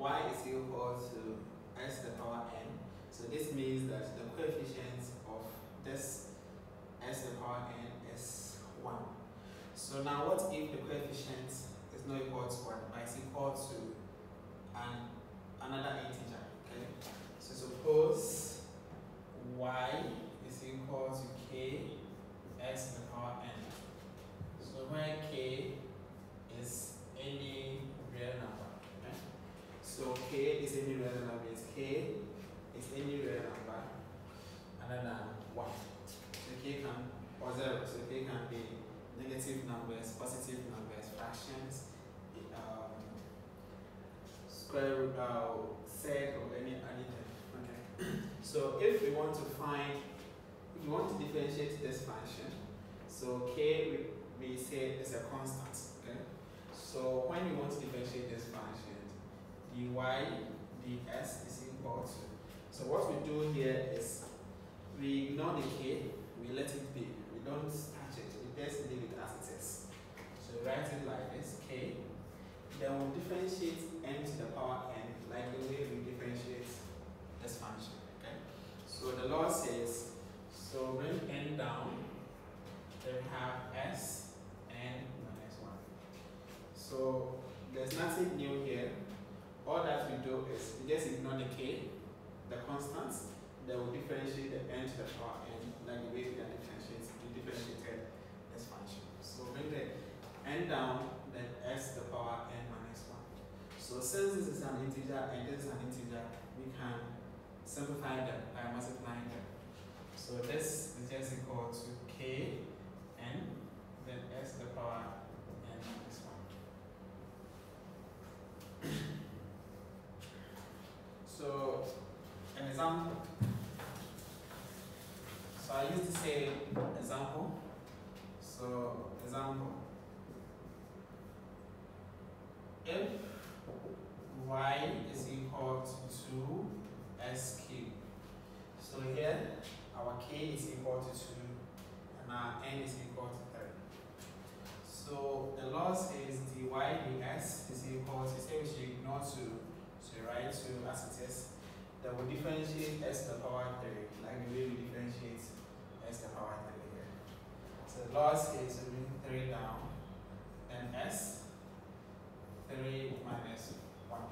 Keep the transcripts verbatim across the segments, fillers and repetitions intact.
y is equal to s to the power n. So this means that the coefficient of this s to the power n is one. So now what if the coefficient is not equal to one, but it's equal to an, another integer? Okay. So suppose y is equal to k s to the power n. So where k is any real number. Okay? So k is any real number means k is any real number other than one. So k can or zero. So k can be negative numbers, positive numbers, fractions, um, square root, uh, set, or any anything. Okay. So if we want to find, if we want to differentiate this function, so k we, we say is a constant. Okay. So when we want to differentiate this function, dy ds is equal to. So what we do here is we ignore the k, we let it be. We don't touch it. We just leave it as it is. So write it like this: k. Then we'll differentiate n to the power n like the way we differentiate this function. Okay. So the law says, so bring n down. Then we have s n minus one. So there's nothing new here. All that we do is we just ignore the k, the constants. Then we'll differentiate the n to the power n like the way we differentiate we differentiated this function. So bring the n down, then s to the power n minus one. So since this is an integer and this is an integer, we can simplify them by multiplying them. So this is just equal to k n, then s to the power n minus one. So an example. So I used to say example. So example. If y is equal to two s cubed. So here our k is equal to two and our n is equal to three. So the law says dy ds is equal to, say we should ignore two, so write two as it is. Then we differentiate s to the power three, like the way we differentiate s to the power three here. So the law says we bring three down, then s, three minus one.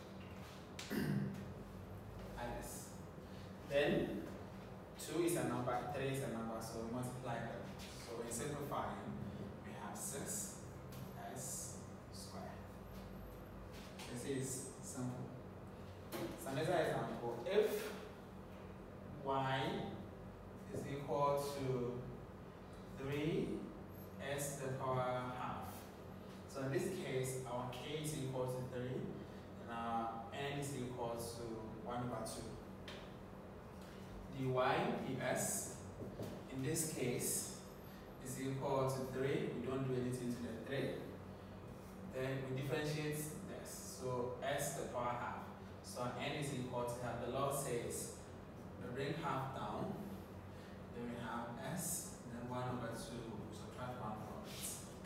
Minus. Then two is a number, three is a number, so we multiply them. So in simplifying, we have six s squared. This is simple. So another example, if y is equal to three s to the power half. So in this case, our k is equal to three and our n is equal to one over two. dy ds, in this case, is equal to three. We don't do anything to the three. Then we differentiate this. So s to the power half. So n is equal to half. The law says we bring half down, then we have s, then one over two, subtract one from it.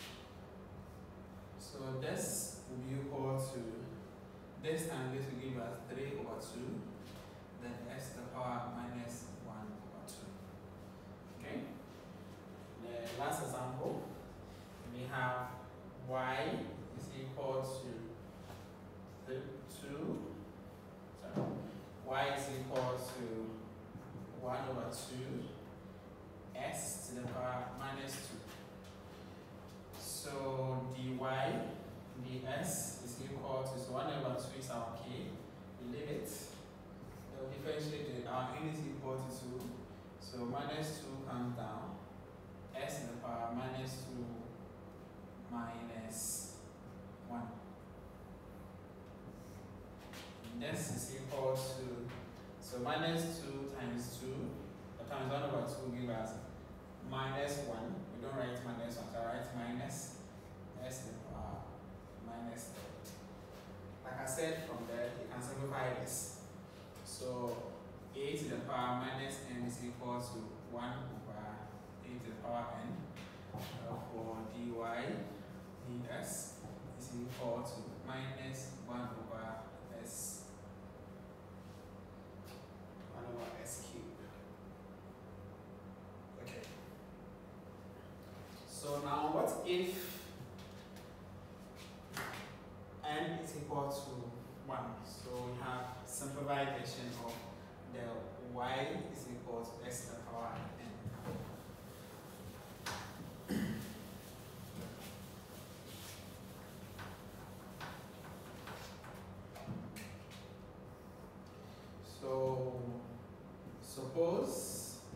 So this will be equal to, this time this will give us three over two, then s to the power minus one over two. Okay? The last example, we have y is equal to two. Sorry, y is equal to one over two s to the power minus two. So dy ds is equal to, so one over two is our k. We leave it. We'll differentiate it. Our n is equal to two. So minus two comes down. S to the power minus two minus one. This is equal to, so minus two times two, or times one over two give us minus one. We don't write minus one, so I write minus s to the power minus three. Like I said, from there, you can simplify this. So a to the power minus n is equal to one over a to the power n. Therefore, dy ds is equal to minus one over s. one over s cubed. Okay. So now what if n is equal to one? So we have simplified version of the y is equal to s to the power n. So suppose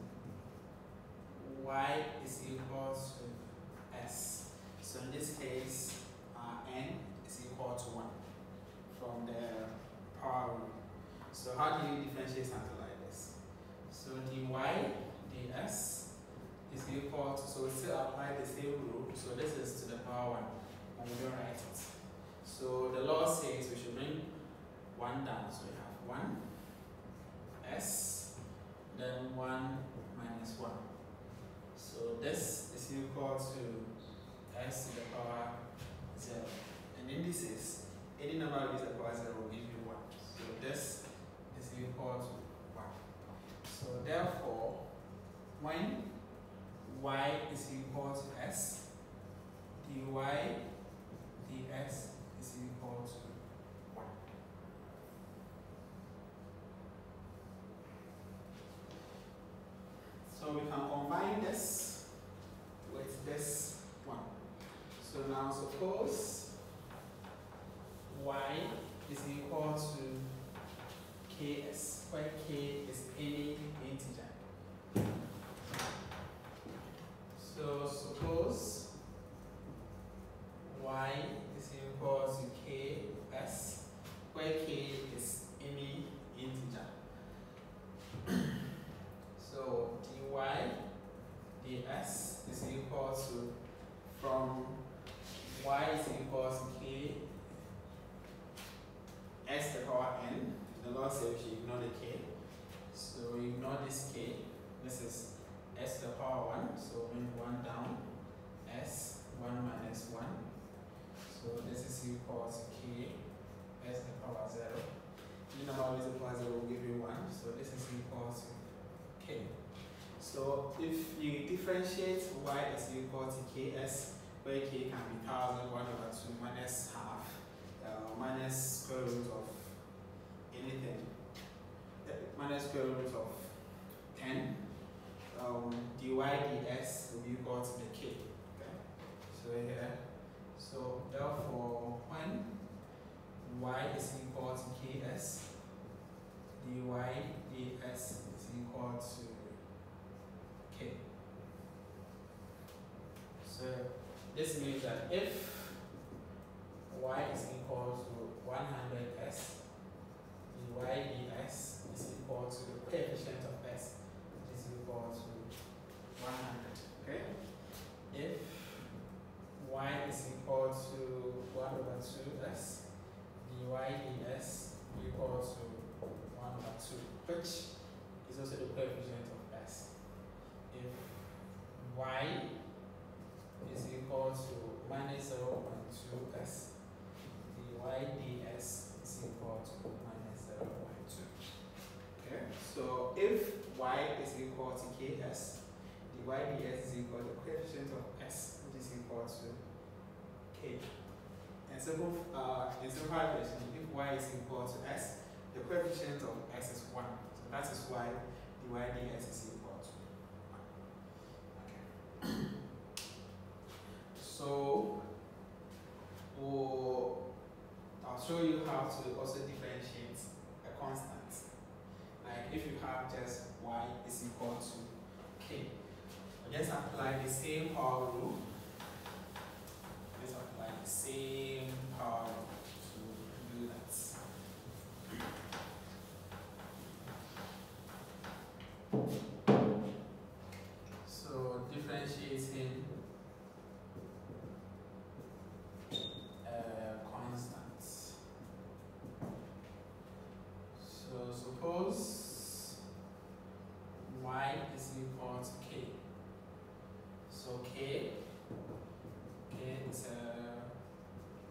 y is equal to s. So in this case, uh, n is equal to one from the power rule. So how do you differentiate something like this? So dy ds is equal to, so we still apply the same rule. So this is to the power one, and we don't write it. So the law says we should bring one down. So we have one s, then one minus one. So this is equal to s to the power zero. And indices, any number with the power zero will give you one. So this is equal to one. So therefore, when y is equal to s, dy ds is equal to one. So we can combine this with this one. So now suppose y is equal to ks, where k is any integer. So suppose y is equal to ks, where k is any integer. So dy ds is equal to, from y is equal to k s to the power n. The law says you ignore the k. So we ignore this k. This is s to the power one. So bring one down. S, one minus one. So this is equal to k s to the power zero. The number with the power zero will give you one. So this is equal to k. So if you differentiate y is equal to ks, where k can be one thousand, one over two minus half, uh, minus square root of anything, uh, minus square root of ten, um, dy ds will be equal to the k. Okay? So here, so therefore, when y is equal to ks, dy ds is equal to k. So this means that if y is equal to one hundred s, dy ds is equal to the coefficient of s, which is equal to one hundred. Okay? If y is equal to one over two s, dy ds equal to one over two, which is also the coefficient of s. If y is equal to minus zero point two s, dy ds is equal to minus zero point two. Okay, so if y is equal to ks, dy ds is equal to the coefficient of s, which is equal to k. And simple, uh, in simple version, if y is equal to s, the coefficient of s is one. So that is why dy ds is equal to one. Okay. So we'll, I'll show you how to also differentiate a constant. Like if you have just y is equal to k, let's apply the same power rule. Let's apply the same power rule to do that. So differentiating uh, constants. So suppose y is equal to k. So k, k is a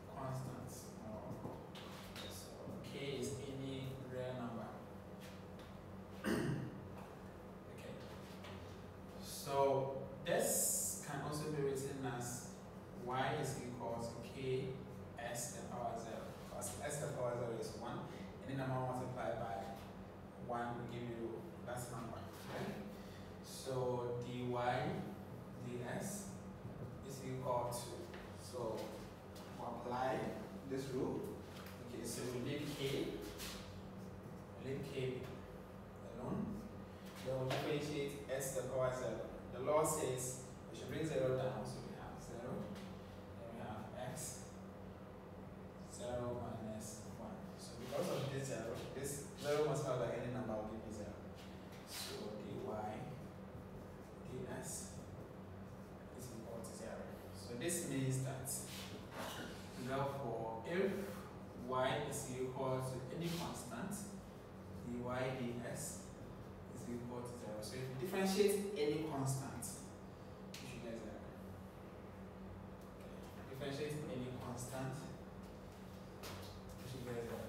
therefore, if y is equal to any constant, dy ds is equal to zero. So if you differentiate any constant, you should get zero. Differentiate any constant, you should get zero.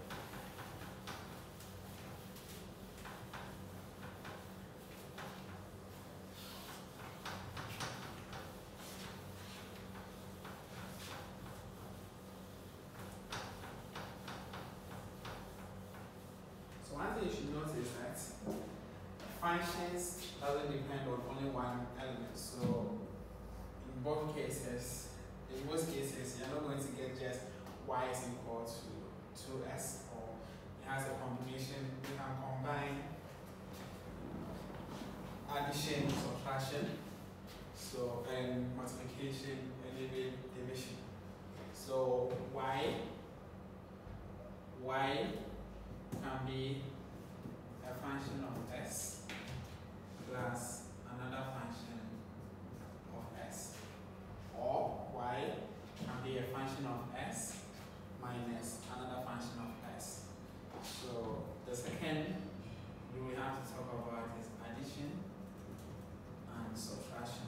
One thing you should notice is that functions doesn't depend on only one element. So in both cases, in most cases, you're not going to get just y is equal to two s, or it has a combination. You can combine addition, subtraction, so and multiplication, and even division. So y y can be a function of s plus another function of s, or y can be a function of s minus another function of s. So the second you will have to talk about is addition and subtraction.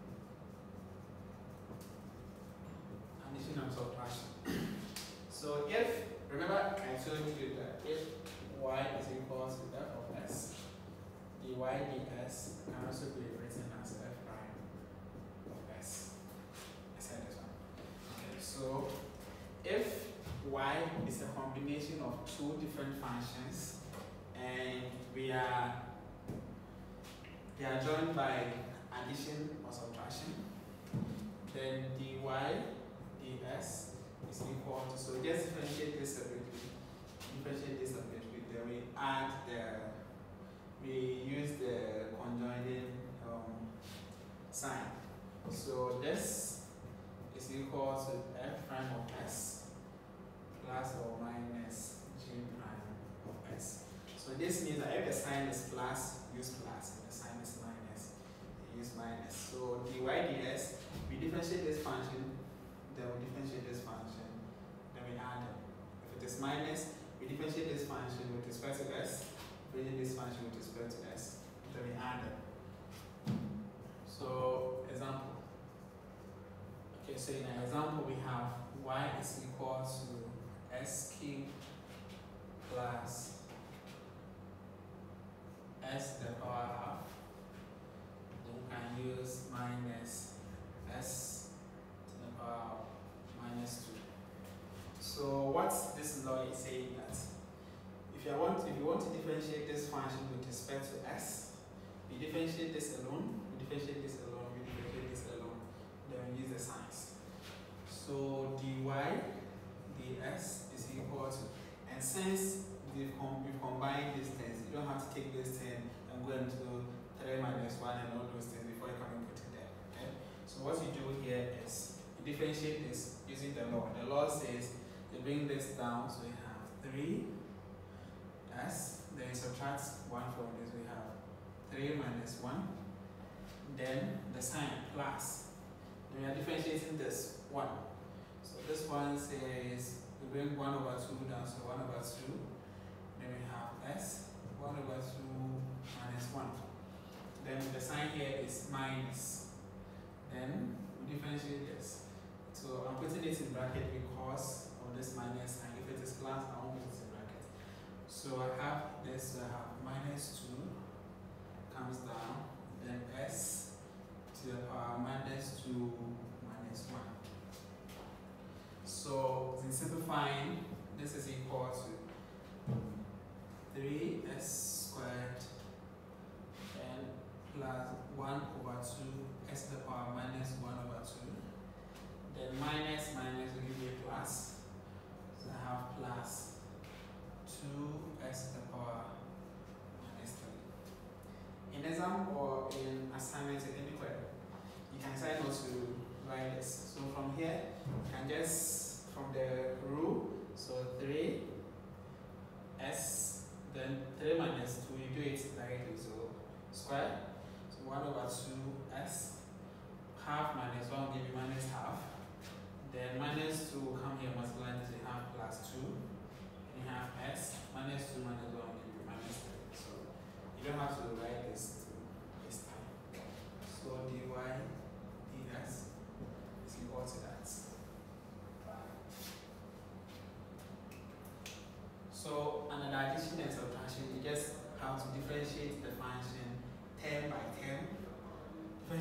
Addition and subtraction. So if, remember I told you that if y is equal to f of s, dy ds can also be written as f prime of s. I said this one. Okay, so if y is a combination of two different functions and we are they are joined by addition or subtraction, then dy ds is equal to, so just differentiate this separately, differentiate this separately, then we add the, we use the conjoining um, sign. So this is equal to f prime of s plus or minus g prime of s. So this means that if the sign is plus, use plus, if the sign is minus, use minus. So dy ds, we differentiate this function, then we differentiate this function, then we add them. If it is minus, we differentiate this function with respect to s, differentiate this function with respect to s, then we add them. So, example. Okay, so in an example, we have y is equal to s cubed plus s to the power half. Then we can use minus s to the power of minus two. So what this law is saying that if you want if you want to differentiate this function with respect to s, we differentiate this alone, we differentiate this alone, we differentiate this alone, then we use the signs. So dy ds is equal to, and since we've, com we've combined these things, you don't have to take this thing and go into three minus one and all those things before you come and put it there. Okay? So what you do here is you differentiate this using the law. The law says you bring this down, so we have three s, then you subtract one from this, we have three minus one, then the sign plus, then we are differentiating this one. So this one says we bring one over two down, so one over two, then we have s, one over two minus one. Then the sign here is minus, then we differentiate this. So I'm putting this in bracket because of this minus sign. If it is plus, I won't put it in bracket. So I have this, so I have minus two comes down, then s to the power minus two minus one. So in simplifying, this is equal to three s squared and plus one over two s to the power minus one over two. Then minus minus will give you a plus. So I have plus two s to the power minus three. In exam or in assignment anywhere, you can try not to write this. So from here, you can just, from the rule, so three s, then three minus two, you do it directly, so square. So one over two s, half minus one will give you minus half. Then minus two will come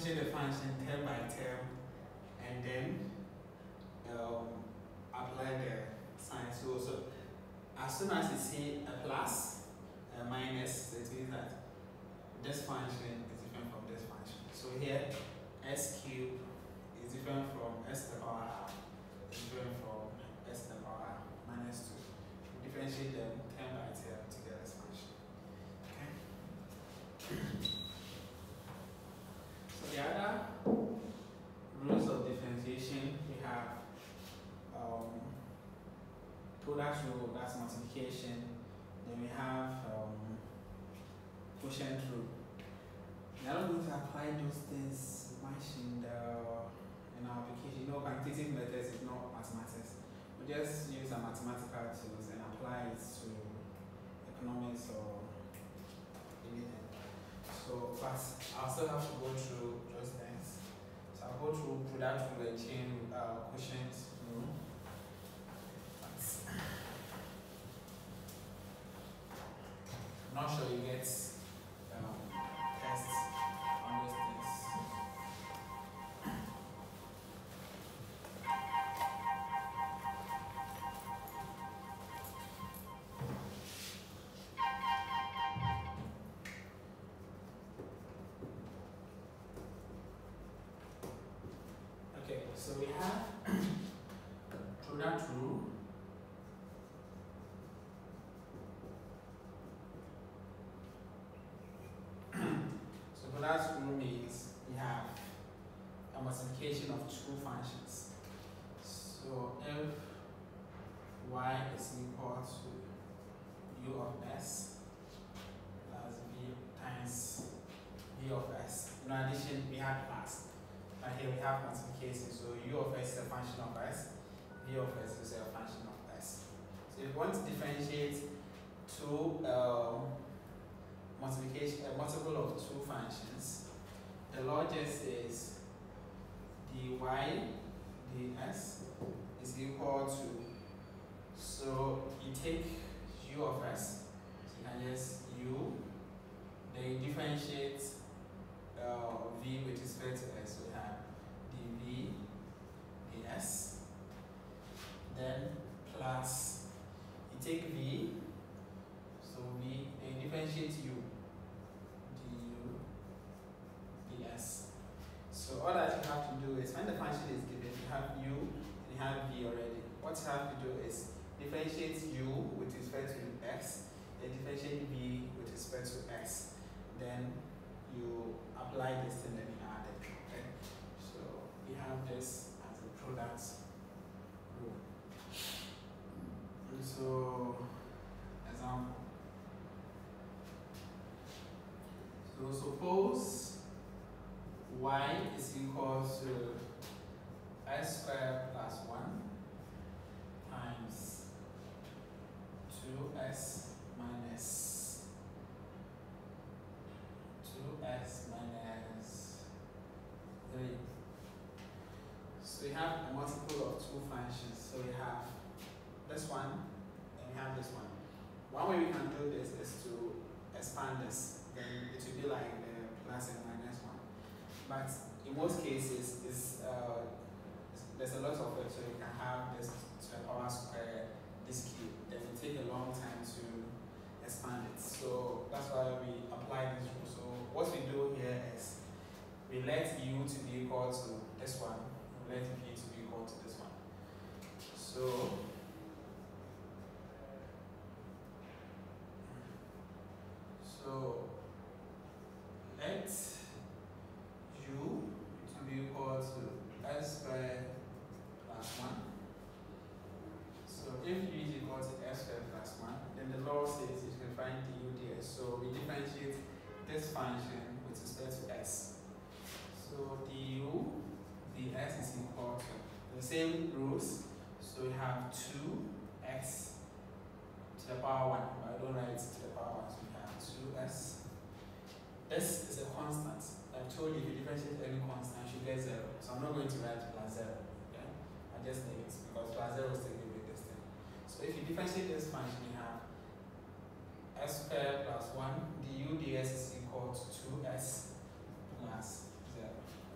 differentiate the function term by term, and then um, apply the sign. So, so as soon as you see a plus, a minus, it means that this function is different from this function. So here, s cubed is different from s to the power half, is different from s to the power minus two. We differentiate them term by term to get this function. Okay. So the other rules of differentiation, we have um, product rule, that's multiplication. Then we have um, quotient rule. Now I'm going to apply those things much in the in our application. You know, quantitative methods is not mathematics. We just use our mathematical tools and apply it to economics or anything. So, but I'll still have to go through those things. So I'll go through product rule and chain uh, quotient rule. I'm not sure you get um, tests on those things. Okay, so we have product rule. Product rule means we have a multiplication of two functions. So if y is equal to u of s plus v times v of s. In addition, we have plus. But here we have multiplication. So u of s is a function of s, v of s is a function of s. So if you want to differentiate two um, multiplication, a multiple of two functions, the law just says dy ds is equal to, so you take u of s, so you can just u, then you differentiate uh, v with respect to s, so we have dv ds, then plus, you take v, so v, then you differentiate u, so all that you have to do is when the function is given, you have u and you have v already. What you have to do is differentiate u with respect to x, then differentiate v with respect to x. Then you apply this and then you add it. Okay? So we have this as a product rule. And so example. So suppose y is equal to s squared plus one times two s minus two s minus three. So we have a multiple of two functions. So we have this one and we have this one. One way we can do this is to expand this. Then it will be like the plus and minus one. But in most cases, it's, uh, it's, there's a lot of it, so you can have this to the power square, this cube. Then it will take a long time to expand it. So that's why we apply this rule. So what we do here is we let u to be equal to this one, we let v to be equal to this one. So so let u to be equal to s squared plus one. So if u is equal to s squared plus one, then the law says you can find du ds. So we differentiate this function with respect to s. So du ds is equal to the same rules. So we have two x to the power one. But I don't write it to the power one. So we have two s. This is a constant. I've told you if you differentiate any constant, you get zero. So I'm not going to write plus zero. Okay? I just need it because plus zero is still the biggest thing. So if you differentiate this function, you have s squared plus one du ds is equal to two s plus zero.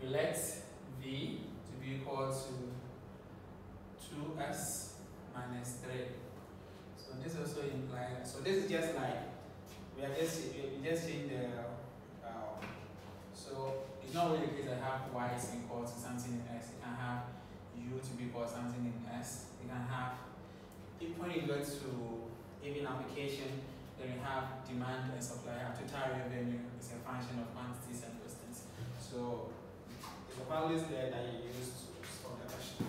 we let v to be equal to two s minus three. So this also implies, so this is just like, we are just, we just change the, um, so it's not really the case that have y is equal to something in s. You can have u to be equal to something in s. You can have, if when you go to even application, then you have demand and supply, you have total revenue is a function of quantities and those things. So the values there that you use to solve the question.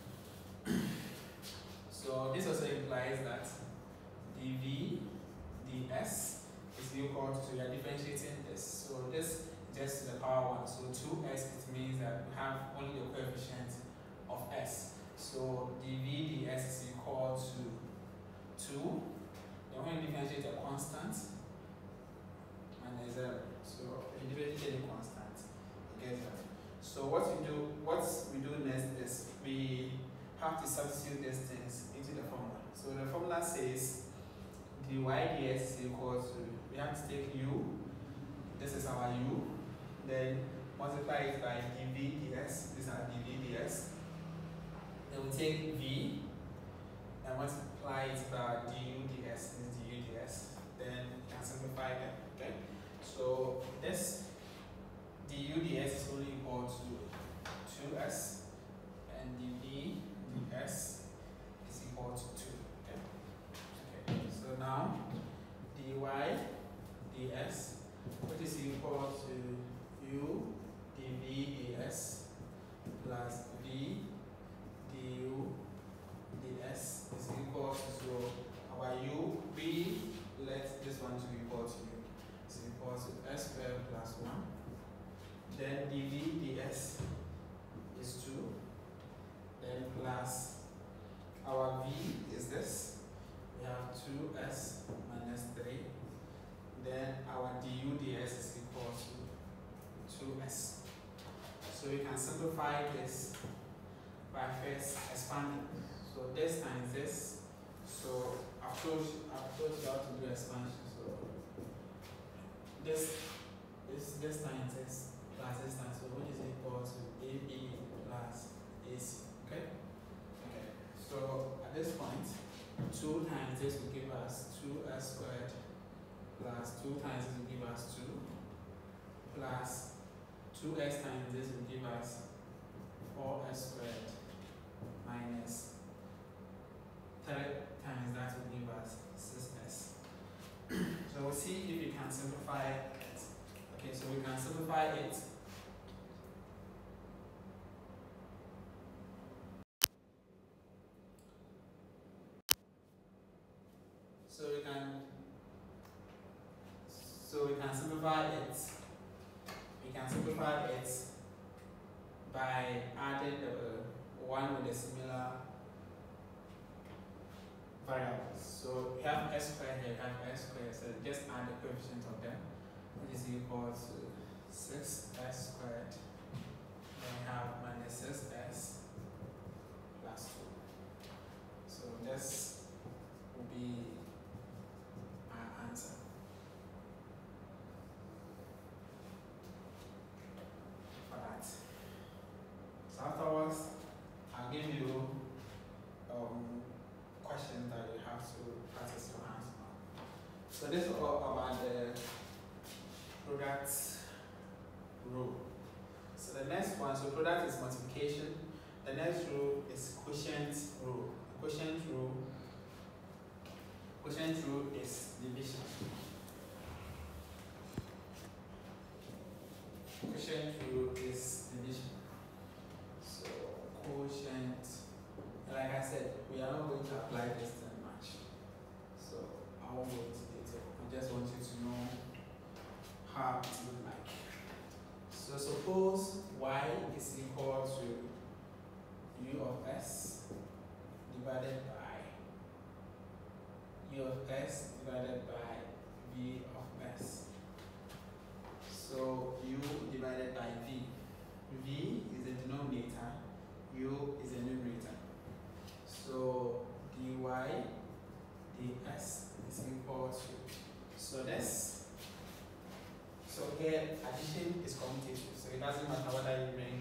So this also implies that dv ds is equal to, we are differentiating this. So this just to the power one. So two s, it means that we have only the coefficient of s. So dv ds is equal to two. Then when you differentiate a constant, minus zero. So if you differentiate a constant, you get that. So what we do, what we do next is we have to substitute these things into the formula. So the formula says dy ds is equal to, we have to take u, this is our u, then multiply it by dv ds, this is our dv ds. Then we take v and multiply it by du ds, this is du ds. Then we can simplify them, okay? So this du ds is only equal to two s and dv ds is equal to two. Okay? Okay. So now dy ds, which is equal to u dv ds plus v du ds is equal to, so our u, we let this one to be equal to u, is equal to s squared plus one. Then dv ds is two. Then plus our v is this. We have two s minus three. Then our du ds is equal to two s. So we can simplify this by first expanding. So this times this. So I've told you, I've told you how to do expansion. So this this this times this plus this times, so which is equal to A B plus A C. Okay? Okay. So at this point, two times this will give us two s squared plus two times this will give us two plus two s times this will give us four s squared minus three times that will give us six s. So we'll see if we can simplify it. Okay, so we can simplify it. So we can so we can simplify it. We can simplify it by adding the one with a similar variables. So we have s squared here, we have s squared, so just add the coefficient of them, which is equal to six s squared. Then we have minus six s plus two. So this will be our answer. For that. So afterwards, I'll give you um, questions that you have to practice your hands on. So this is all about the product rule. So the next one, so product is multiplication. The next rule is quotient rule. Quotient rule, quotient rule is division. Quotient rule is division. So quotient, like I said, we are not going to apply this that much. So I won't go into detail. I just want you to know how it looks like. So suppose y is equal to u of s divided by u of s divided by v of s. So u divided by v. V is the denominator, u is the numerator. So dy ds is equal to, so this, so here addition is commutative, so it doesn't matter whether you bring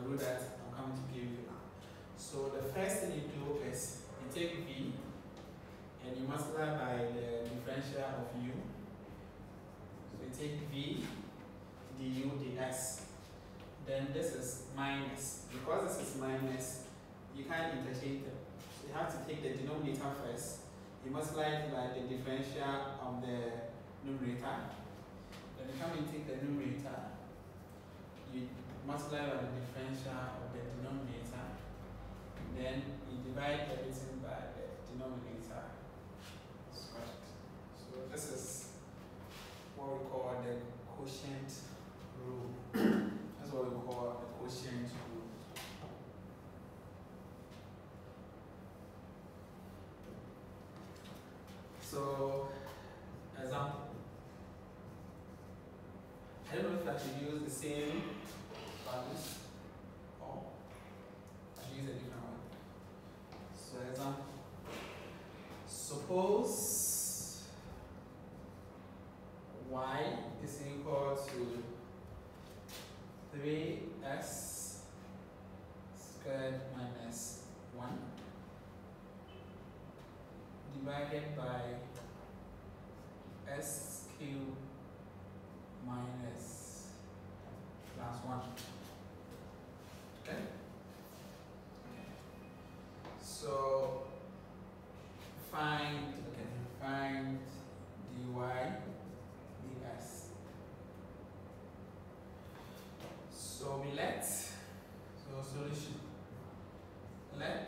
rule that I'm coming to give you now. So the first thing you do is you take v and you multiply by the differential of u. So you take v du ds. Then this is minus. Because this is minus, you can't interchange them. So you have to take the denominator first. You multiply it by the differential of the numerator. Then you come and take the numerator. You multiply by the differential of the denominator. Then you divide everything by the denominator squared. So this is what we call the quotient rule. That's what we call the quotient rule. So, example. I don't know if I should use the same values or I should use a different one. So, example. Suppose y is equal to three s squared minus one divided by s cubed minus plus one. Okay? Okay. So find okay, find dy ds. So we let so solution let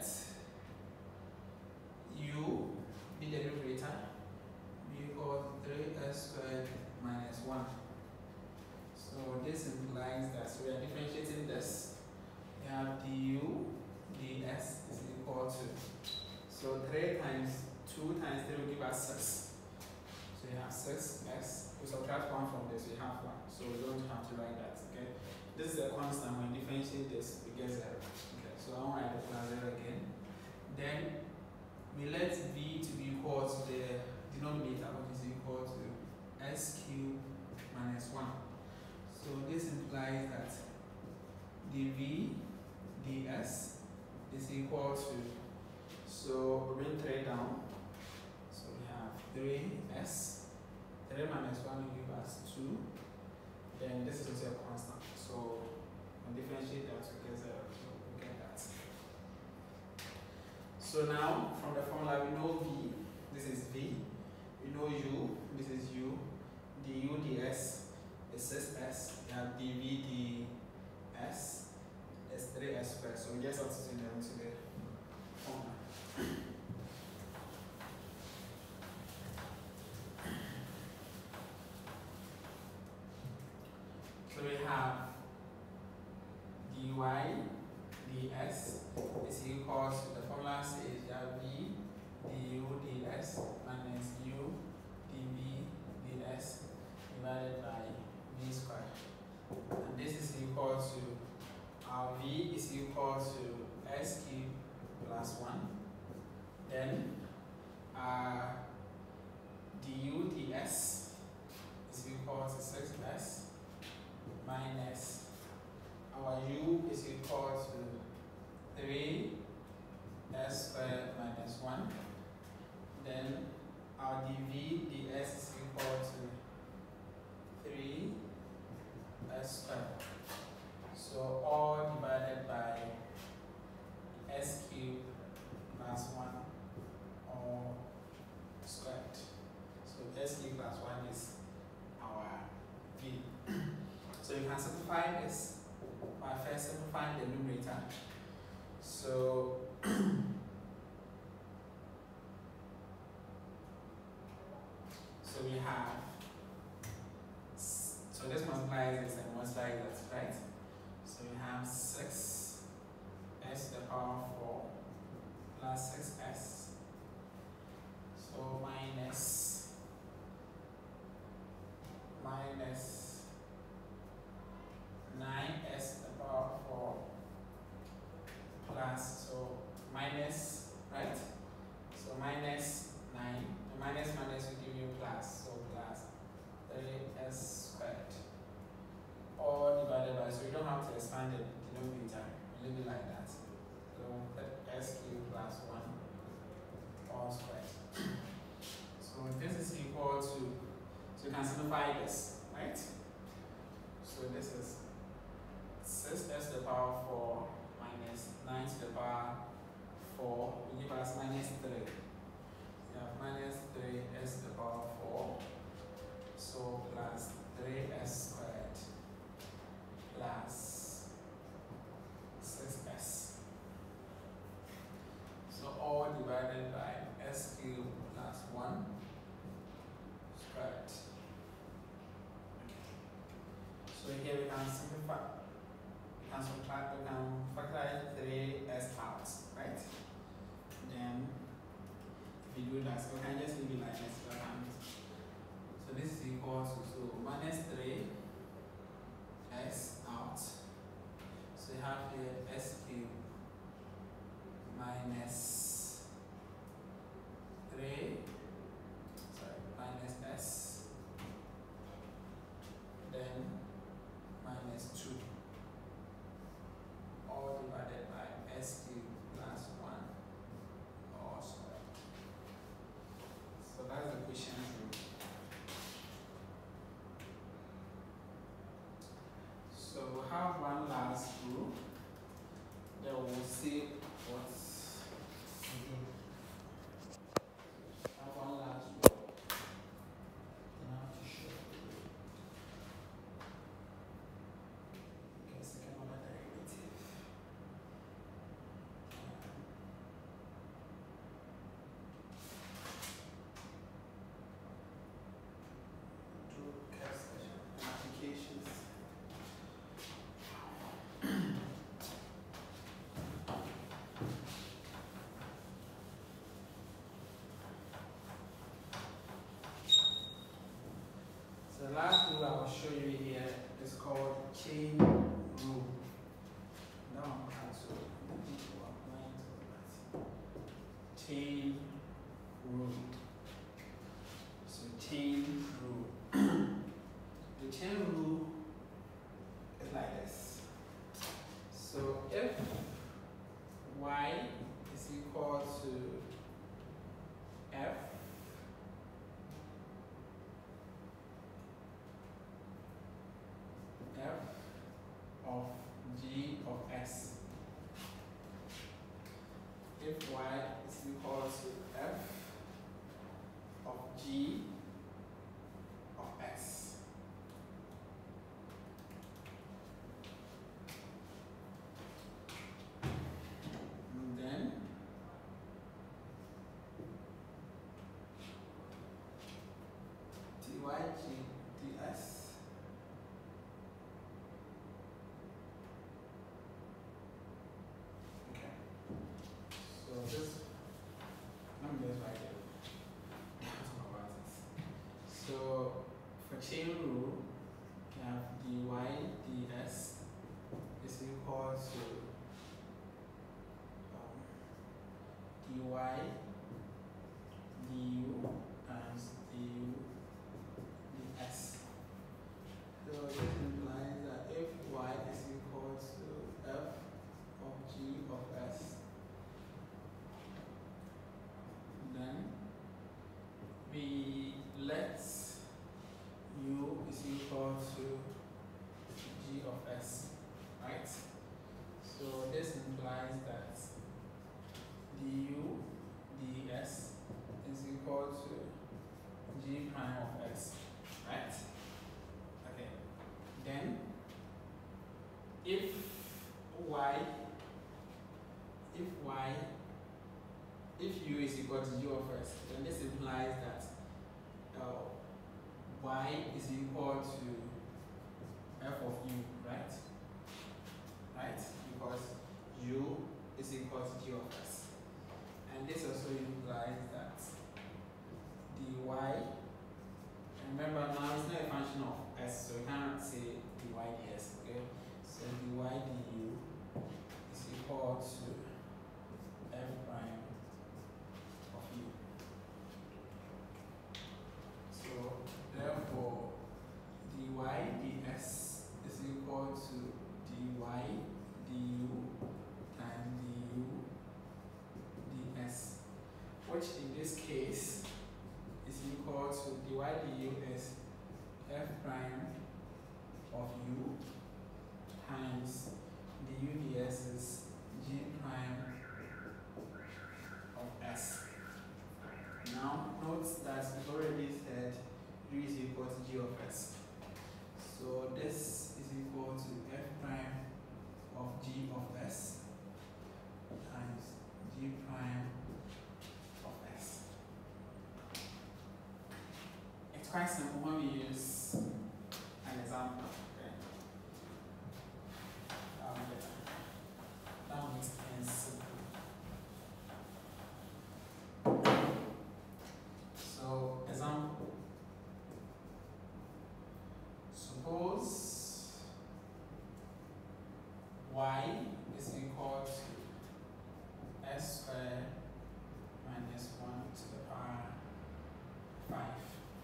u be the numerator be equal to three s squared minus one. So this implies that so we are differentiating this. We have du ds is equal to so three times two times three will give us six. So you have six s. We subtract one from this, we have one. So we don't have to write that. Okay. This is a constant. When we differentiate this, we get zero. Okay. So I won't write the plus zero again. Then we let v to be equal to the denominator, which is equal to s cubed minus one. So this implies that dv ds is equal to, so we bring three down. So we have three s, three minus one will give us two. Then this is also a constant. So we differentiate that to get zero. So we get that. So now from the formula we know v, this is v. We know u, this is u. Du ds is six s. We have dv ds is three s squared. So we just substitute them into the formula. So we have dy ds is equal to, the formula says you have v du ds minus u dv ds divided by v squared. And this is equal to, our v is equal to s cubed plus one. Then uh, du ds is equal to six s minus our u is equal to three s squared minus one. Then our dv ds is equal to three s squared. So all divided by s cubed plus one all squared. So s cubed plus one is our v. So you can simplify this by first simplifying the numerator. So so we have, so this multiplies this and multiplies that, right? So we have six s to the power four plus six s. So minus minus nine s to the power four plus, so minus, right? So minus nine, the minus minus will give you plus, so plus three s squared. All divided by, so you don't have to expand the denominator. as minus three. You have minus three s to the power four. So plus three s squared plus six s. So all divided by s cubed plus one squared. So here we can simplify. We can subtract, we can factorize three s out, right? Then if you do that, so we can just leave it like this. So this is equal to so minus three s out. So you have here s cubed minus three, sorry, minus s, then minus two, all divided by s cubed plus one, all squared. So that's the quotient rule. So we have one last rule. Then we'll see what's have one last rule. And I have to show you. Okay, second order derivative. Do calculation applications. So the last rule I will show you here is called chain rule. Now I'm going to apply to that. Chain rule. So chain rule. The chain rule is like this. So if y is equal to f f of g of s. If y is equal to f of g of s. And then dyg ds just let me just write it. Talk about this. So for chain rule, you have dy ds is equal to um, dy du times du ds. So this implies that if y is equal to f of g of s, then we let u is equal to g of s, right? So this implies that du ds is equal to g prime of s, right? Okay. Then if y if y if u is equal to u of s, then this implies that uh, y is equal to f of u, right? Right? Because u is equal to g of s. And this also implies that dy, remember now it's not a function of s, so we cannot say dy ds, okay? So dy du is equal to f prime of u. So therefore dy ds is equal to quite simple when we use an example. Okay? Um, yeah. That makes things simple. So, example. Suppose y is equal to s squared minus one to the power five.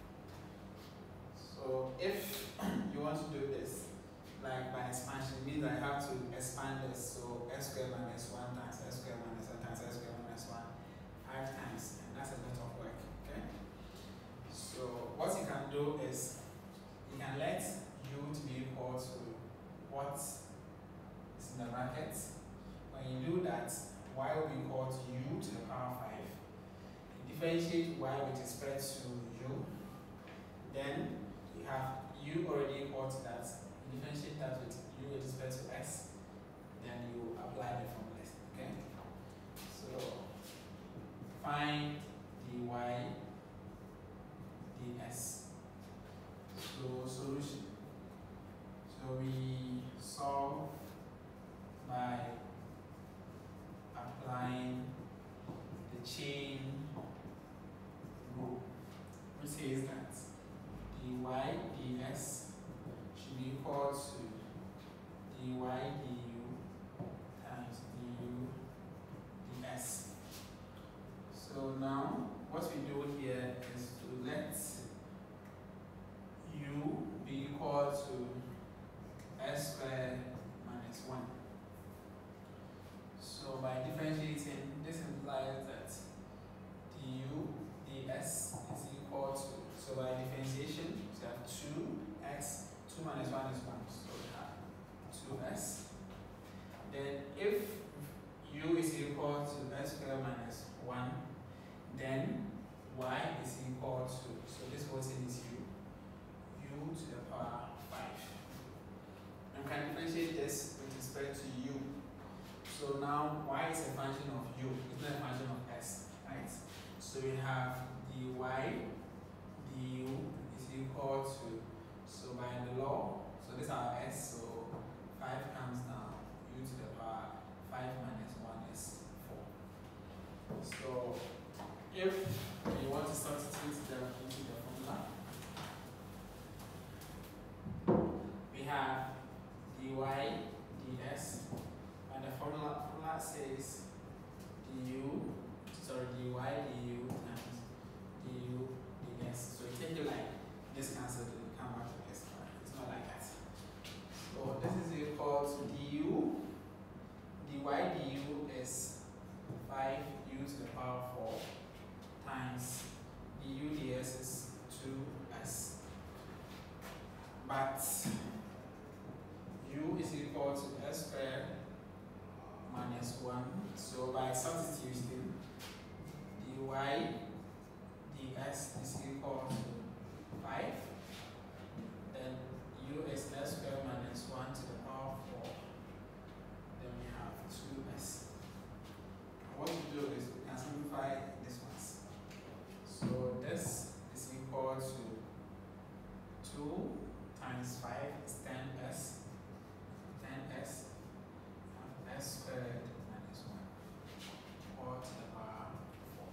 So if you want to do this, like by expansion, it means I have to expand this. So s squared minus one times s squared minus one times s squared minus one five times, and that's a lot of work. Okay. So what you can do is you can let u to be equal to what is in the bracket. When you do that, y will be equal to u to the power five. You differentiate y with respect to u. Then you have u already equal to that. You differentiate that with u with respect to x. Then you apply the formula. Okay. So find dy ds. So solution. So we solve by applying the chain rule, which says that dy ds should be equal to dy du times du ds. So now what we do here is to let u be equal to s squared minus one. So by differentiating, this implies that du ds is equal to, so by differentiation, we have two x, two minus one is one, so we have two s. Then if u is equal to s squared minus one, then y is equal to, so this whole thing is u, u to the power five. And we can differentiate this with respect to u. So now y is a function of u, it's not a function of s, right? So we have dy du is equal to, so by the law, so this is our s, so five comes down, u to the power five minus one is four. So if you want to substitute them into the formula, we have dy ds, and the formula, formula says du, sorry, dy du times du ds. So you take it like this cancel to come back to this, right? It's not like that. So this is equal to du, dy du is five u to the power four times du ds is two s. But u is equal to s squared minus one. So by substituting, dy ds is equal to five. Then u is s squared minus one to the power four. Then we have two s. What we do is we can simplify this ones. So this is equal to two times five is ten s. ten s and s squared minus one, all to the power four.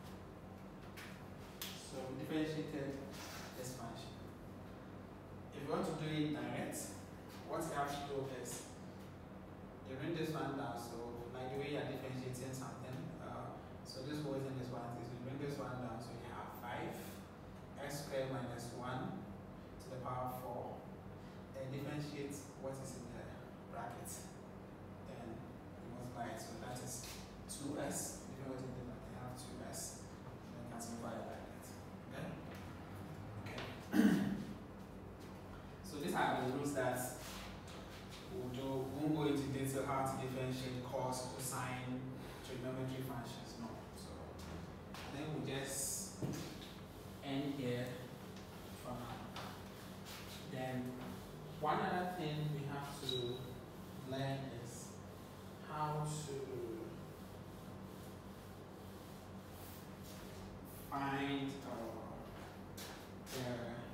So we differentiated this function. If you want to do it direct, what you have to do is you bring this one down. So like the way you are differentiating something, uh, so this whole thing is one is you bring this one down, so you have five x squared minus one to the power four. Then differentiate what is in the bracket. Then you multiply it, so that is two s. If you want to do that, you have two s. Then you can simplify it like that. Okay? Okay. So these are the rules that we'll do. We won't go into detail how to differentiate cos, cosine, trigonometry functions. No. So I think we'll just end here for now. Then one other thing we have to learn is how to find uh, the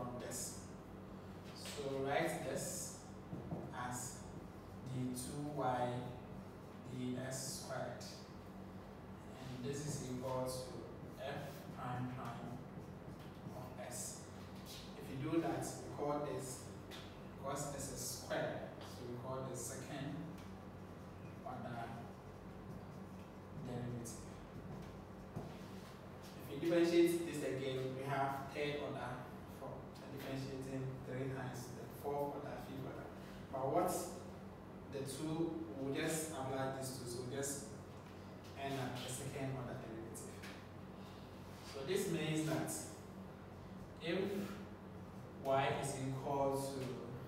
from this. So write this as d two y ds squared, and this is equal to f prime prime of s. If you do that, we call this, because this is square, so we call this second order derivative. If you differentiate this again, we have third order for differentiating three times, the fourth order, fifth order. But what the two, we'll just apply these two, so we'll just end at the second order derivative. So this means that if y is equal to,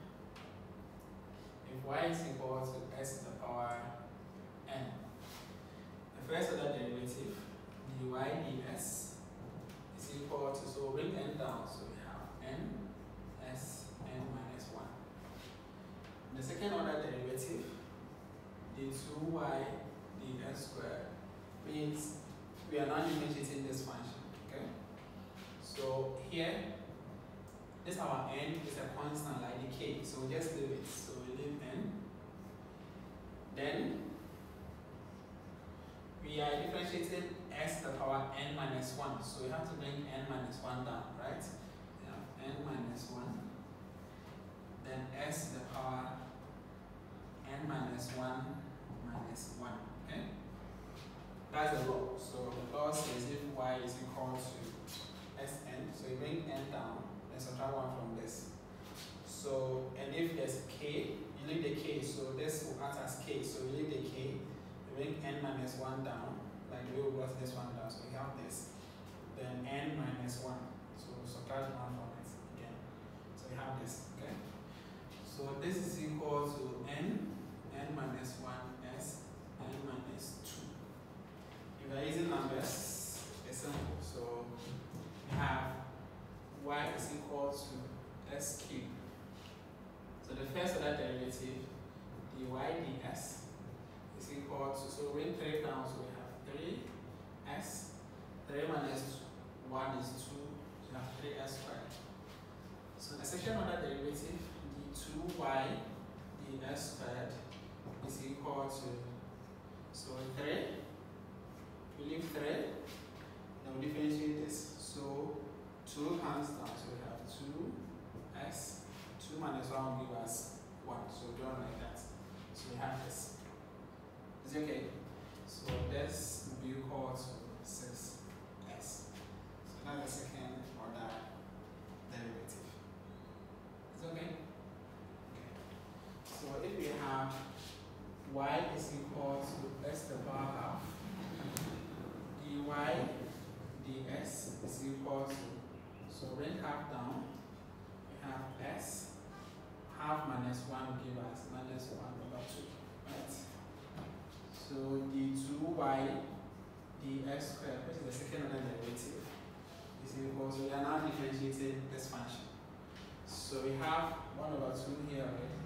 if y is equal to s to the power n, the first order derivative, dy ds, is equal to, so bring n down, so we have n s n minus one. The second order derivative, d two y ds squared, means we are now differentiating this function. Okay? So here, this our n is a constant like the k, so we just leave it. So we leave n. Then we are differentiating s to the power n minus one, so we have to bring n minus one down, right? Yeah, n minus one. Then s to the power n minus one minus one. Okay? That's the law. So the law says if y is equal to sn, so you bring n down, then subtract one from this. So, and if there's k, you leave the k, so this will act as k, so you leave the k, you bring n minus one down, like the way we brought this one down, so we have this. Then n minus one, so subtract one from it again. So we have this, okay? So this is equal to n, n minus one, s, n minus two. If we are using numbers, it's simple. So we have y is equal to s cubed. So the first order derivative, dy ds, is equal to, so bring three down, so we have three s, three minus one is two, so we have three s squared. So the second order derivative, d two y ds squared, is equal to, so three, we leave three, then we differentiate this. So two comes down, so we have two s, two minus one will give us one, so draw like that. So we have this. Is it okay? So this will be equal to six s. So that's the second order derivative. Is it okay? Okay. So if we have y is equal to s to the power half, dy ds is equal to, so bring half down, we have s, half minus one will give us minus one over two, right? So d two y ds squared, which is the second order derivative, is equal to, we are now differentiating this function. So we have one over two here, right?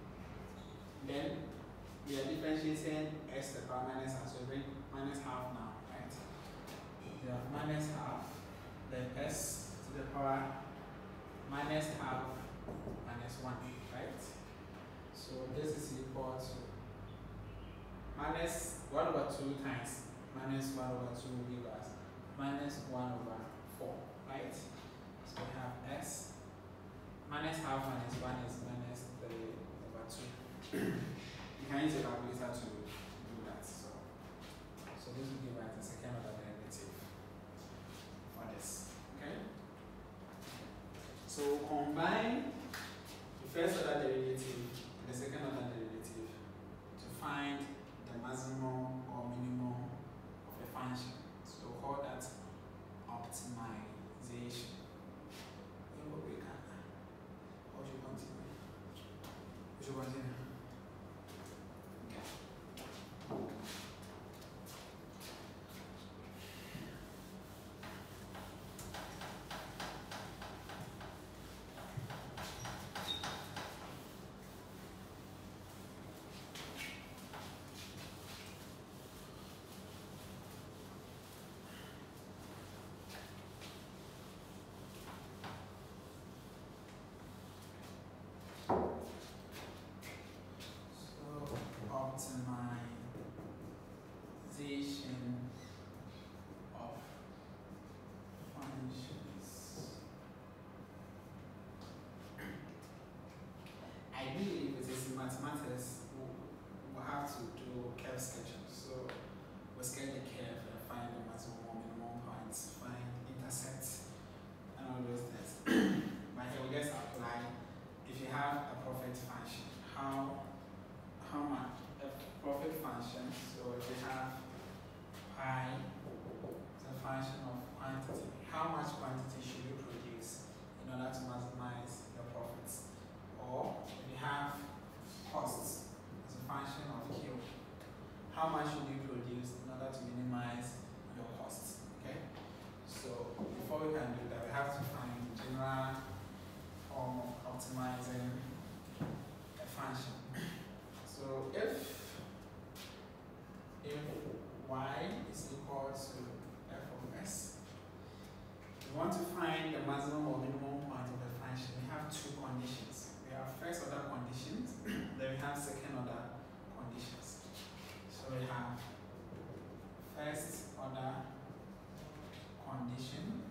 Then we are differentiating s to the power minus half, so we bring minus half now, right? We have minus half, then s to the power minus half minus one, right? So this is equal to minus one over two times minus one over two will give us minus one over four, right? So we have s minus half minus one is minus three over two. You can use a calculator to do that. So, so this will give us the second order derivative for this. Okay? So combine the first order derivative and the second order derivative to find the maximum or minimum of a function. So call that optimization. Then what we can, how should we continue? We should continue. let's sketch it. So we sketch the curve and find the maximum or minimum points, find intercepts, and all those things. But here we just apply. If you have a profit function, how how much a profit function? So if you have pi, it's a function of quantity. How much quantity should you produce in order to maximize your profits? Or if you have costs as a function of Q, how much should you produce in order to minimize your costs? Okay. So before we can do that, we have to find the general form of optimizing a function. So if if y is equal to f of s, we want to find the maximum or minimum point of the function. We have two conditions. We have first order conditions, then we have second order conditions. So we have first order condition,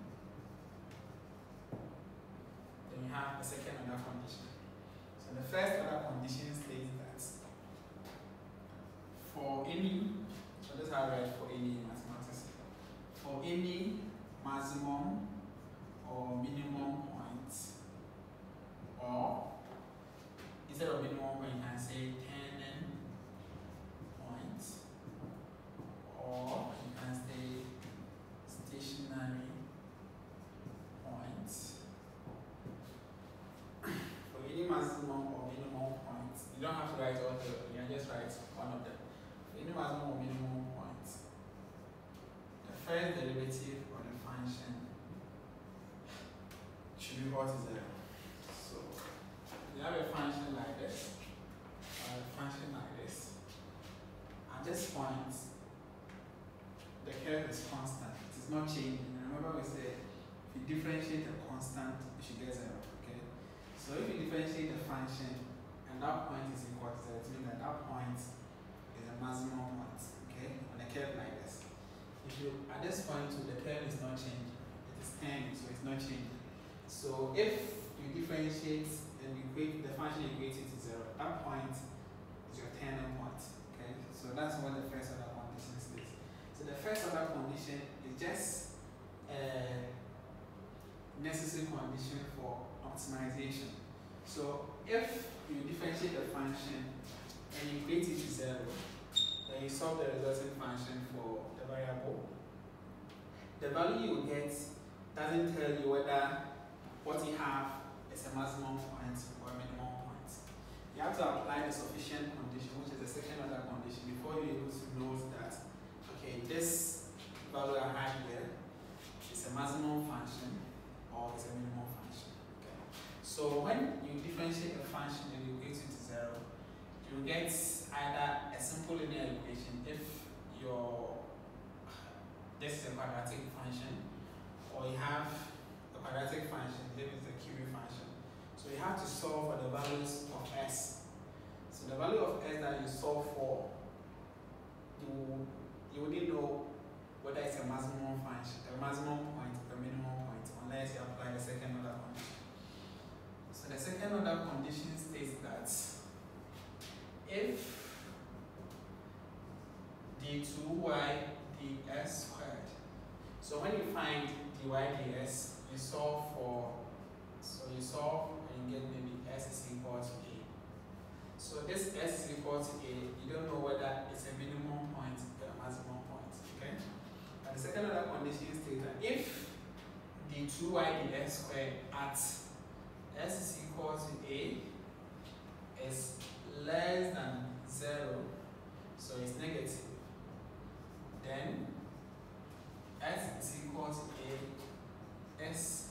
then we have the second order condition. So the first order condition states that for any, so this is how I write for any in mathematics, for any maximum or minimum point, or instead of minimum point, you can say turning point, or you can say stationary point. For any maximum or minimum point, you don't have to write all the, you can just write one of them. For any maximum or minimum point, the first derivative of the function should be equal to zero. So you have a function like this, or a function like this. At this point, the curve is constant. It is not changing. Remember we said if you differentiate a constant, you should get zero. Okay. So if you differentiate the function and that point is equal to zero, it means that that point is a maximum point. Okay, on a curve like this. If you at this point too, the curve is not changing. It is turning, so it's not changing. So if you differentiate and you equate the function, you equate it to zero, that point is your turning point. Okay, so that's what the first order condition states. So the first order condition is just a necessary condition for optimization. So if you differentiate the function and you equate it to zero, then you solve the resulting function for the variable. The value you get doesn't tell you whether what you have is a maximum point or a minimum point. You have to apply the sufficient condition, which is the second order condition, before you're able to know that, okay, this value I have here is a maximum function or it's a minimum function. Okay. So when you differentiate a function and you equate it to zero, you get either a simple linear equation if your this is a quadratic function, or you have a quadratic function if it's a cubic function. So you have to solve for the values of s. So the value of s that you solve for, you you wouldn't know whether it's a maximum function, a maximum point, a minimum point, unless you apply the second order condition. So the second order condition states that if d two y ds squared, so when you find dy ds, you solve for, so you solve and you get maybe s is equal to a. So this s is equal to a, you don't know whether it's a minimum point or a maximum point, okay? And the second order condition states that if d two y ds squared at s is equal to a is less than zero, so it's negative, then s is equal to a is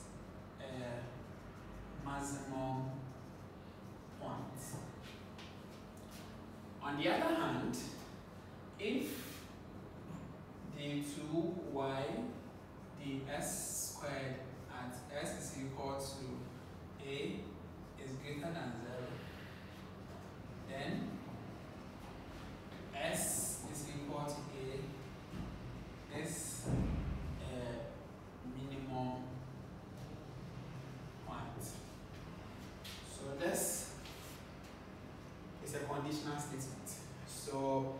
a maximum point. On the other hand, if d two y ds squared at s is equal to a is greater than zero, then s is equal to a is a minimum point. So this is a conditional statement. So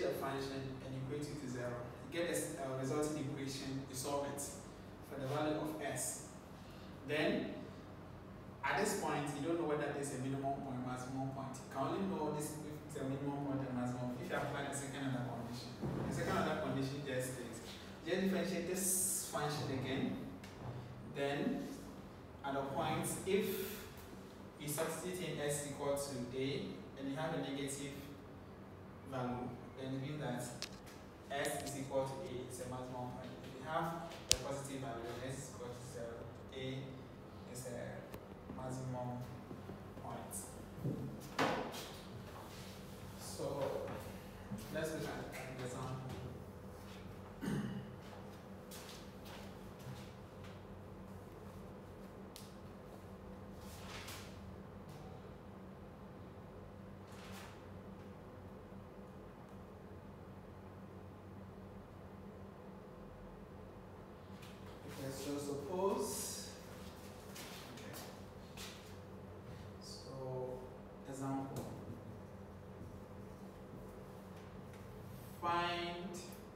differentiate the function and equate it to zero. You get a uh, resulting equation, you solve it for the value of s. Then, at this point, you don't know whether there's a minimum or a maximum point. You can only know this if it's a minimum or a maximum if you apply the second order condition. The second order condition just states, just differentiate this function again. Then, at a point, if you substitute in s equal to a and you have a negative value, then it means that s is equal to a, it's a maximum point. If you have a positive value, s is equal to zero, a is a maximum point. So let's look at an example. Okay, so suppose, okay, so example, find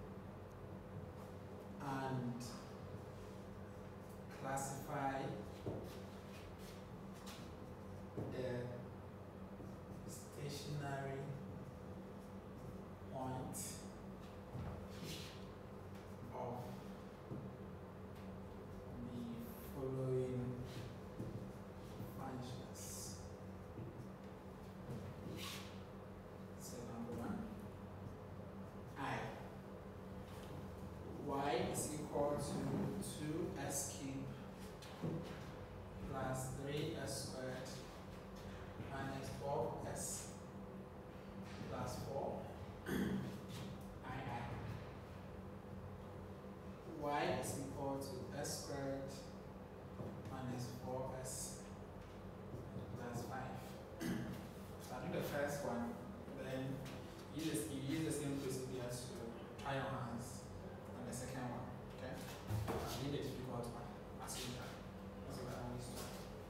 and classify the stationary point of the following functions. So number one, I. Y is equal to two s cubed plus three s squared minus twelve s plus four I I. Y is equal to s squared minus four s plus five. So I do the first one, then you use, you use the same procedure to try your hands on the second one. Okay? I need a difficult one. As usual. That's what I always do.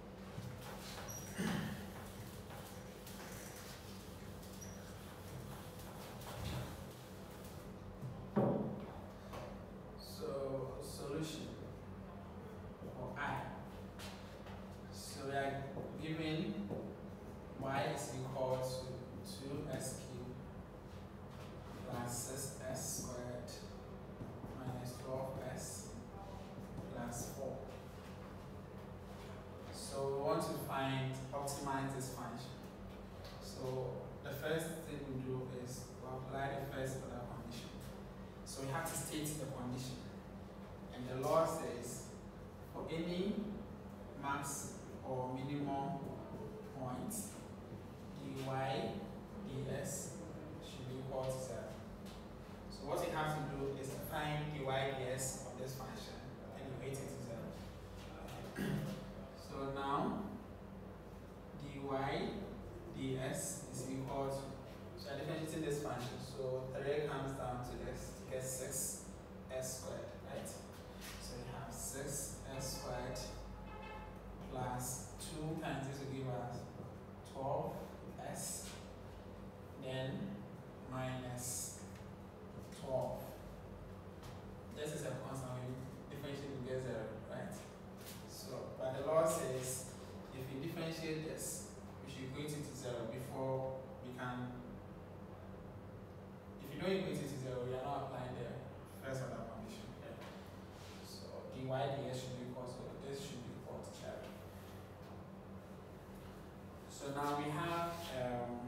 So solution for I. So we are given y is equal to two s cubed plus six s squared minus twelve s plus four. So we want to find, optimize this function. So the first thing we do is we apply the first order condition. So we have to state the condition. And the law says for any max or minimum point, dy ds should be equal to zero. So what you have to do is to find dy ds of this function and equate it to zero. So now dy ds is equal to, so I'm differentiating this function. So three comes down to this to get six s squared, right? So we have six s squared plus two times this will give us twelve s, then minus twelve. This is a constant, when you differentiate you get zero, right? So, but the law says if you differentiate this, we should equate it to zero before we can. If you don't equate it to zero, we are not applying the first order condition. Okay? So dy ds should be equal to, this should be equal to zero. So now we have, um,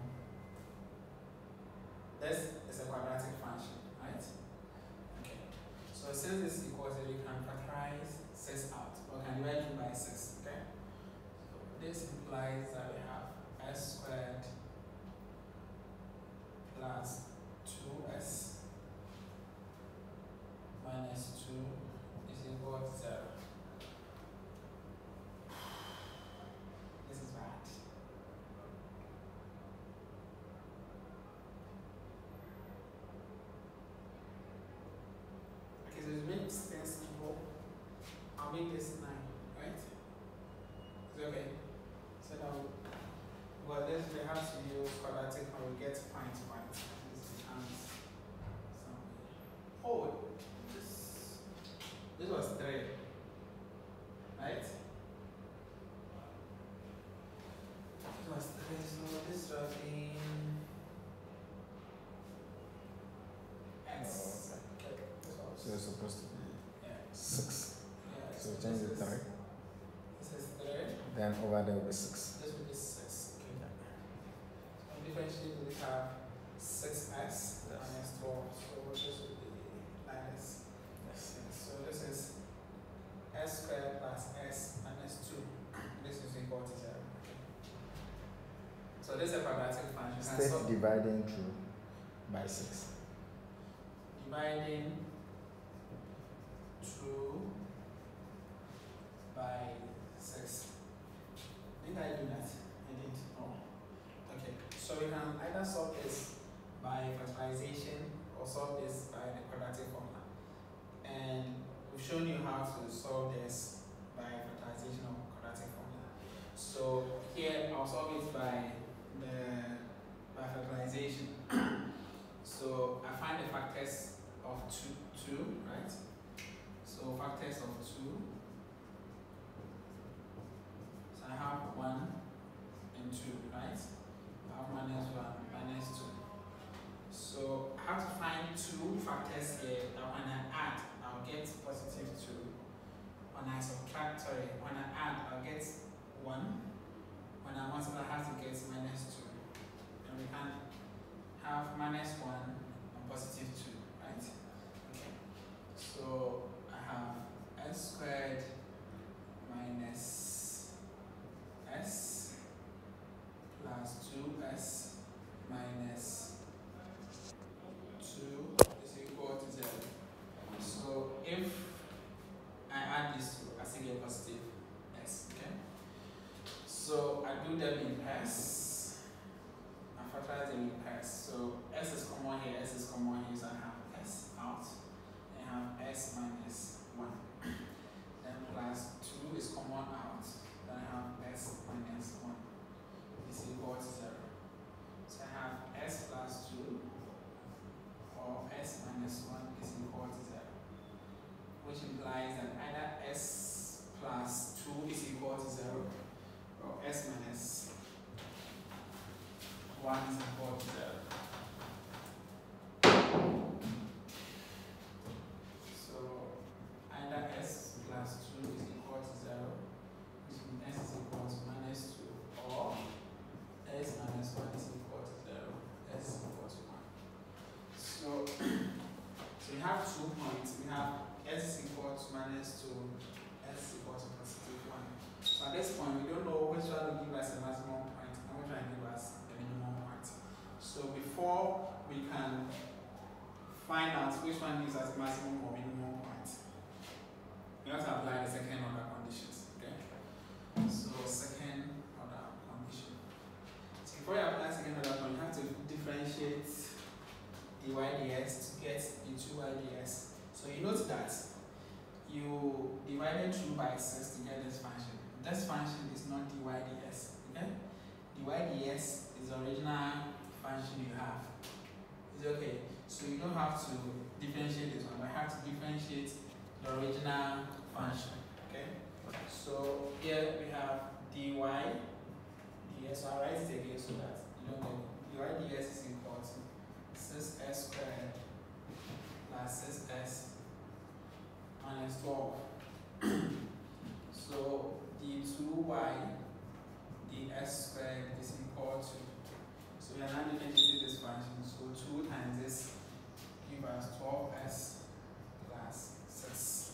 this is a quadratic function, right? Okay. So since this is equal to, we can factorize six out, or can divide it by six, okay? So this implies that we have s squared plus two s minus two is equal to zero. This is bad. Okay, so to make things simple, I'll make this nine, right? Is it okay? So now, well, this we have to use quadratic when we get point point. This becomes supposed to be Yeah. six. Yeah. So change the three. This is three. Then over there will be six. This will be six. Okay. Yeah. So differentially we have six s Yes. minus twelve. So this will be minus. Yes. So this is s squared plus s minus two. This is equal to zero. So this is a quadratic function. State so dividing through by six. Dividing through by six. Did I do that? I did. Oh. Okay. So we can either solve this by factorization or solve this by the quadratic formula. And we've shown you how to solve this by factorization or quadratic formula. So here I'll solve it by the by factorization. So I find the factors of two, two, right? So factors of two. So I have one and two, right? I have minus one, minus two. So I have to find two factors here that when I add, I'll get positive two. When I subtract, sorry, when I add, I'll get one. When I multiply, I have to get minus two. And we can have minus one and positive two, right? Okay. So I have s squared minus s plus two s minus two is equal to zero. So if I add these two, I still get positive s, okay? So I do them in pairs. I factorize them in pairs. So s is common here, s is common here, so I have s out. I have s minus one. Then plus two is common out. Then I have s minus one is equal to zero. So I have s plus two or s minus one is equal to zero. Which implies that either s plus two is equal to zero or s minus one is equal to zero. So either s plus two is equal to zero, which means s is equal to minus two, or s minus one is equal to zero, s is equal to one. So, so we have two points. We have s is equal to minus two, s is equal to positive one. So at this point, we don't know which one will give us a maximum point and which one will give us a minimum point. So before we can find out which one gives us maximum or minimum point, we have to apply the second order conditions. Okay? So second order condition. So before you apply second order condition, you have to differentiate dy dx to get the two y dx. So you note that you divided through by six to get this function. This function is not dy ds. Okay? Dy ds is the original function you have. Is it okay? So you don't have to differentiate this one, but you have to differentiate the original function. Okay? So here we have dy ds. So I'll write it again so that you don't get dy ds is equal to six s squared plus six s minus twelve. So the two y ds squared is equal to, so we are now differentiating this function. So two times this give us twelve s plus six.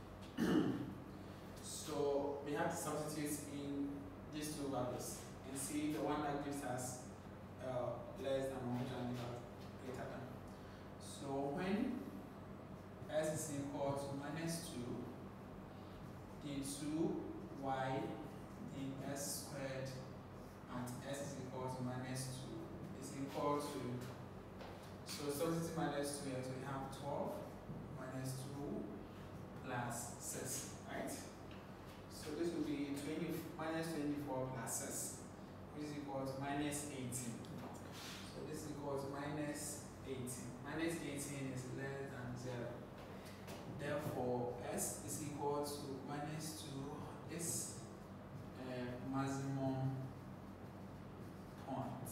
So we have to substitute in these two values and see the one that gives us uh, less than one, which one gives us greater than. So when s is equal to minus two, the two y ds squared at s is equal to minus two is equal to, so substitute minus two here, so we have twelve minus two plus six, right? So this will be twenty minus twenty-four plus six, which is equal to minus eighteen. So this is equal to minus eighteen. Minus eighteen is less than zero. Therefore, s is equal to minus two is uh, maximum point.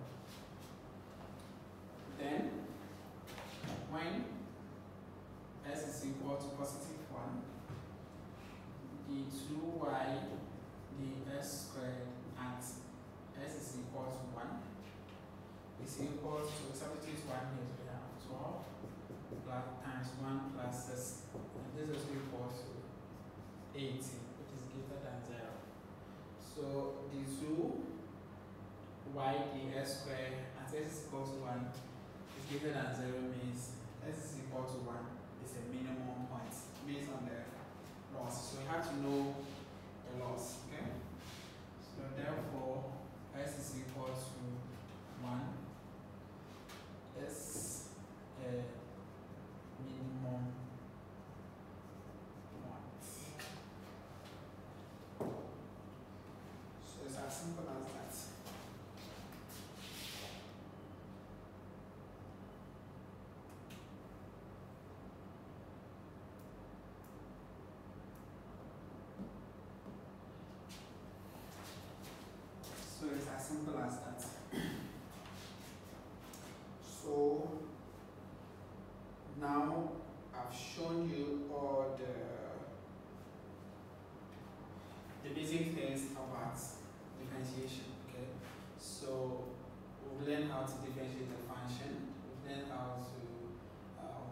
Then, when is equal to positive one, the two y, the s squared at s is equal to one is equal to, substitute one here, so we have twelve plus times one plus s, and this is equal to eighteen, which is greater than zero. So the two y dx squared at s is equal to one is greater than zero means s is equal to one is a minimum point based on the loss. So you have to know the loss, okay? So therefore s is equal to one is a minimum point. So it's as simple as that. So it's as simple as that. So now I've shown you all the the basic things about differentiation. Okay, so we've learned how to differentiate the function. We've learned how to um,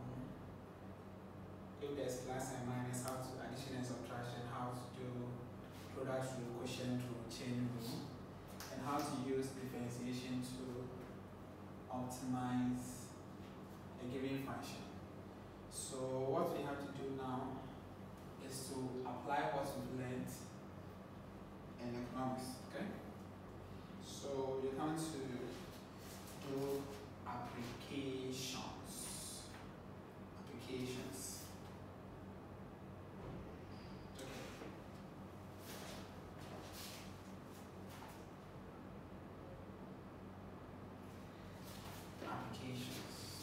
if there's plus and minus, how to addition and subtraction, how to do product rule, quotient rule, chain rule, and how to use differentiation to optimize a given function. So what we have to do now is to apply what we've learned in economics, okay? So you come to do applications. Applications. Okay. Applications.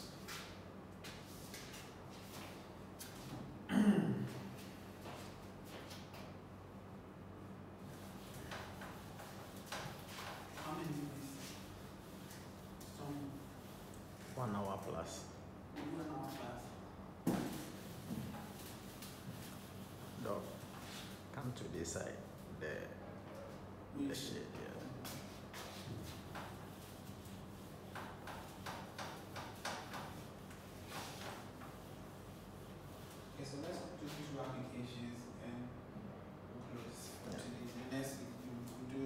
How many minutes? Some One hour plus. one hour class. Dog, come to this side. The the Which- shade, yeah. Okay, so let's do two applications and we'll close for Yeah. today. The next week we'll do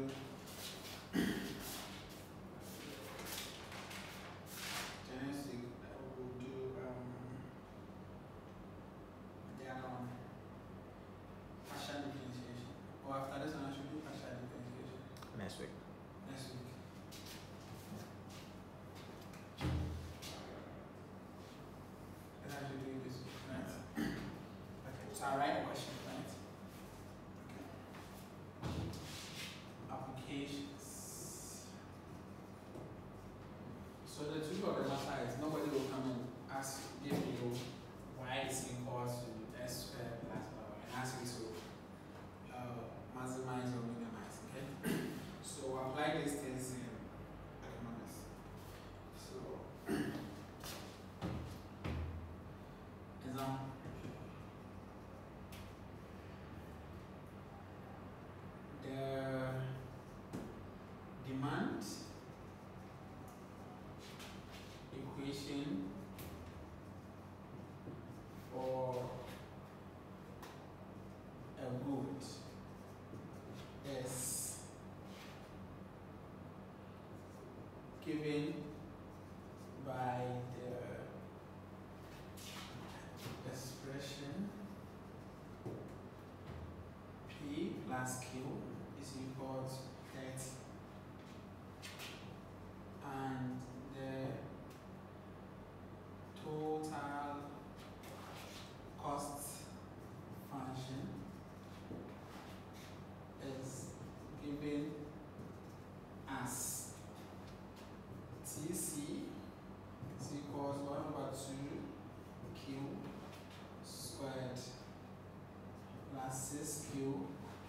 the next week uh, we'll do um the other one. Partial differentiation. Or after this one I should do partial differentiation. Next week. Next week. Then I should do it this week, right? Okay, so I write a question, right? Okay. Applications. So the truth of the matter is nobody will come and ask you, give you y is equal to s squared plus blah blah and ask you to uh, maximize or minimize, okay? So apply these things in economics. So example. The demand equation for a good is given by the expression P plus Q is equal to thirty, and the total cost function is given as T C is equals one over two Q squared plus six Q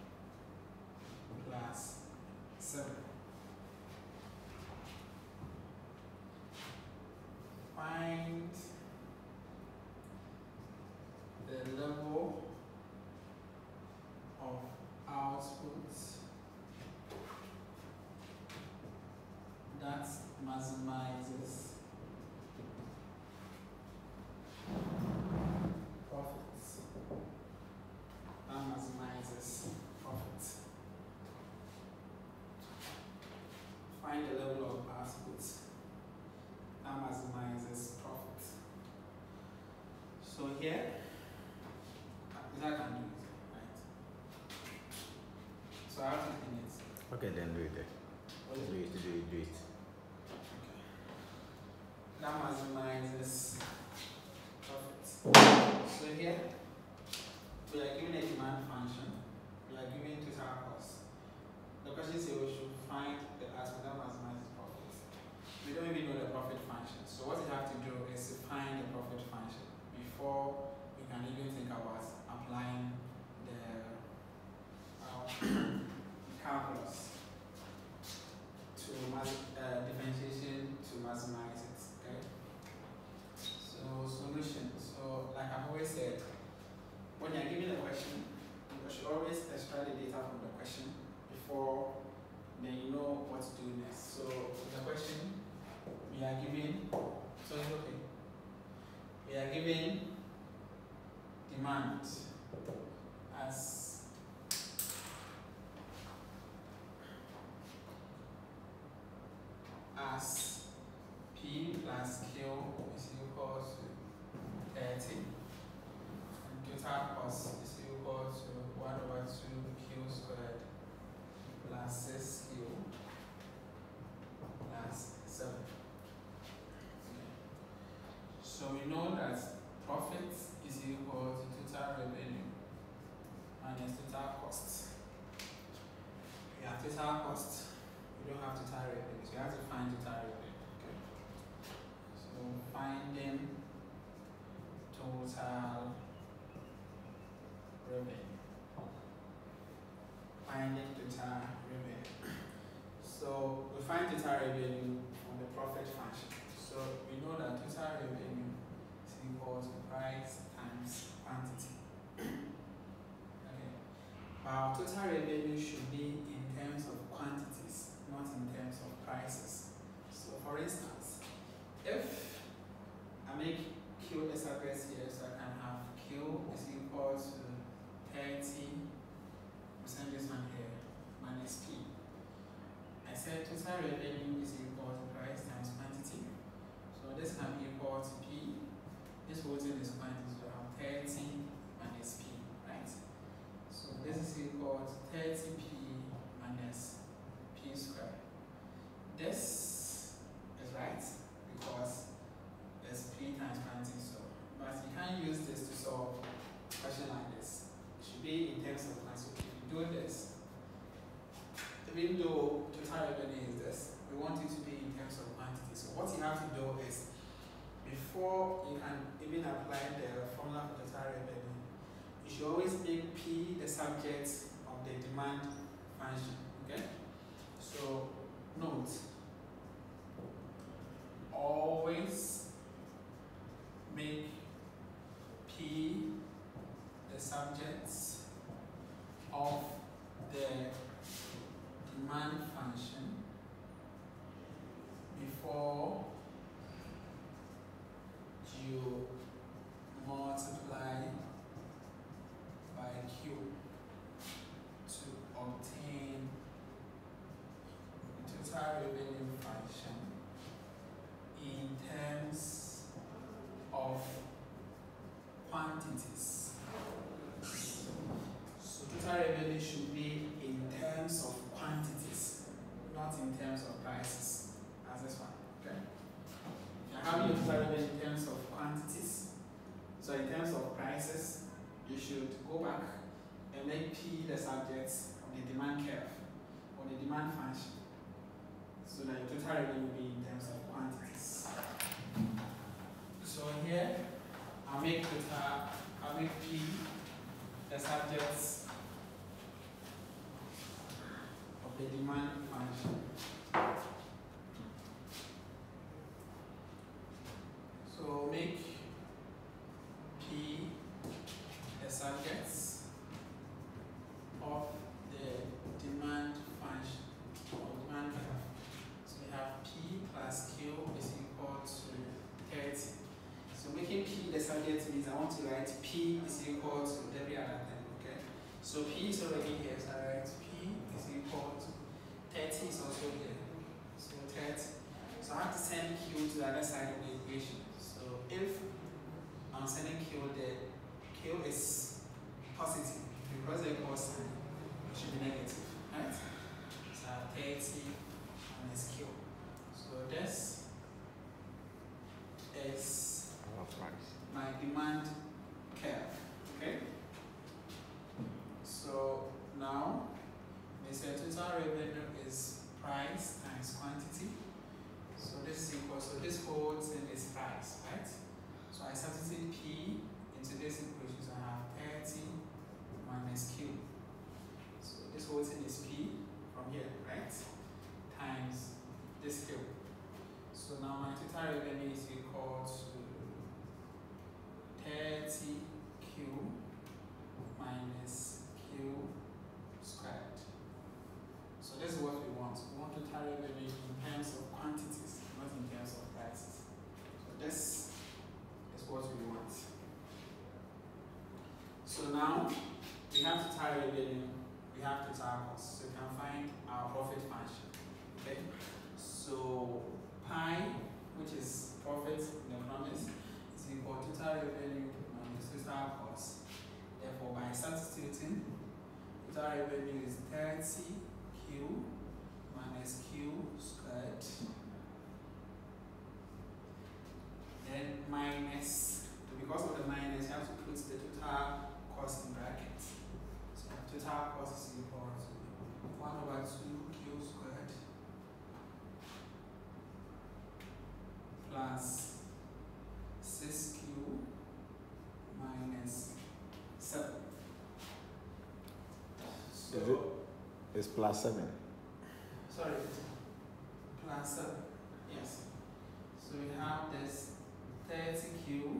plus seven. Find the here, this I can do it, right? So I have to clean it. Okay, then do it there. Do it, do it, do it. Okay. That maximizes profit. So here, we are given a demand function. We are given total cost. The question says we should find the aspect that maximizes profit. We don't even know the profit function. So what you have to do is to find the profit function before we can even think about applying the uh, calculus to uh, differentiation to maximize it. Okay. So solution. So like I've always said, when you're given a question, you should always extract the data from the question before then you know what to do next. So with the question, we are given, so it's okay. We are given demand as as P plus Q is equal to thirty. And total cost is equal to one over two Q squared plus six Q plus seven. Okay. So we know that profit is equal to total revenue minus total cost. We have total cost. We don't have total revenue, so you have to find total revenue. Okay. So finding total revenue. Finding total revenue. So we find total revenue from the profit function. So we know that total revenue is equal to price times quantity. Okay. Our total revenue should be in terms of quantities, not in terms of prices. So for instance, if I make Q a separate here, so I can have Q is equal to thirty percent this one here minus P. I said total revenue is equal to price times quantity. So this can be equal to P. This whole thing is quantity, so I have thirty minus P, right? So this is equal to thirty P minus P squared. This is right because it's P times quantity, so but you can't use this to solve a question like this. It should be in terms of quantity. If you do this, even though total revenue is this, we want it to be in terms of quantity. So what you have to do is, before you can even apply the formula for total revenue, you should always make P the subject of the demand function. Okay? So note, always make P the subject of the demand function before you multiply by Q to obtain the total revenue function in terms of quantities. So total revenue should be in terms of quantities, not in terms of prices, as this one. Okay? If you're having your total revenue in terms of quantities, so in terms of prices, you should go back and make P the subject of the demand curve or the demand function, so that your total revenue will be in terms of quantities. So here, I'll make total, I'll make P the subject of the demand function. So make P the subjects of the demand function or demand curve. So we have P plus Q is equal to thirty. So making P the subject means I want to write P is equal to every other thing. Okay. So P is already here, so I write P is equal to thirty is also here. So thirty. So I have to send Q to the other side of the equation. So if I'm sending Q there, So now we have total revenue, we have total cost. So we can find our profit function. Okay? So pi, which is profit in economics, is equal to total revenue minus total cost. Therefore, by substituting, total revenue is thirty Q minus Q squared. Then minus, because of the minus, you have to put the total cost in brackets. So total cost is equal to one over two Q squared plus six Q minus seven. So Is it? It's plus seven. Sorry, plus seven. Yes. So we have this thirty Q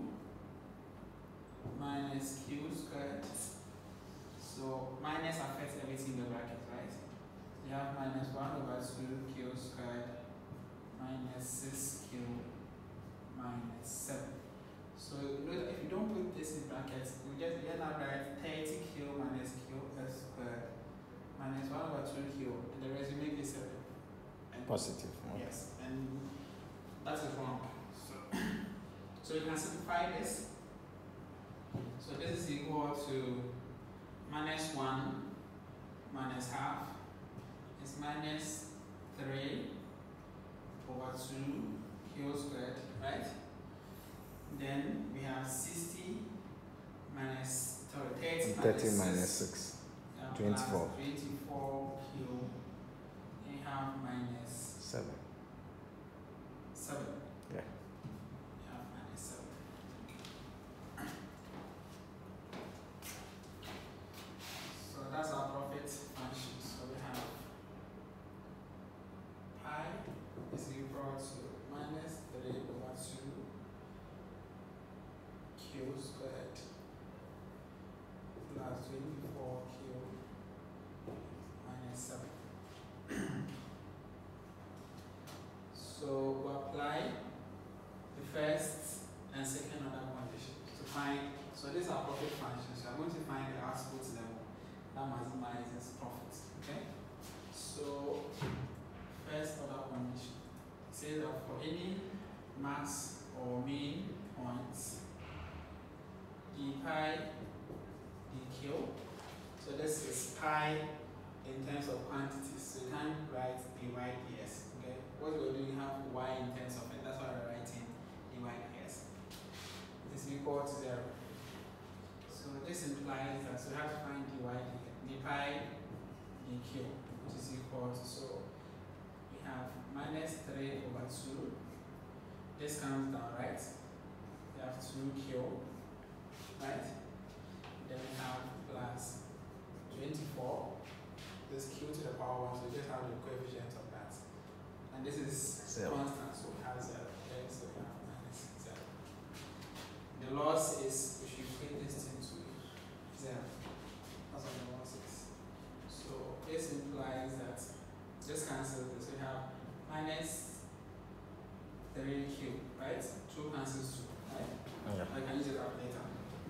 minus Q squared. So minus affects everything in the bracket, right? So you have minus one over two Q squared minus six Q minus seven. So if you don't put this in brackets, you just end up write thirty Q minus Q squared minus one over two Q, and the rest you make it seven. And Positive. Okay. yes, and that is wrong. So, so you can simplify this. So this is equal to minus one minus half is minus three over two Q squared, right? Then we have sixty minus sorry, thirty, thirty minus minus six. six. Yeah, twenty-four. plus twenty-four Q. And you have minus Seven. seven. Yeah. You have minus seven. So that's our profit function. So we have pi is equal to minus three over two Q squared plus twenty-four Q minus seven. So we apply the first and second order conditions to find, so these are profit functions. So I'm going to find the output level that maximizes profit. Okay? So first order condition says that for any max or mean points, d pi dq. So this is pi in terms of quantities. So you can't write dy ds. Okay? What we're doing, we have y in terms of it. That's why we're writing dy ds. It is equal to zero. So this implies that we have to find dy d pi dq, which is equal to, so we have minus three over two. This comes down, right? We have two q, right? Then we have plus twenty-four. This q to the power one, so we just have the coefficient of that. And this is Zero. constant, so we have zero. Okay, so we have minus zero. The loss is, if you equate this thing to zero, that's what the loss is. So this implies that this cancels this. We have minus three q, right? two cancels two, right? Yeah. I can use it up later.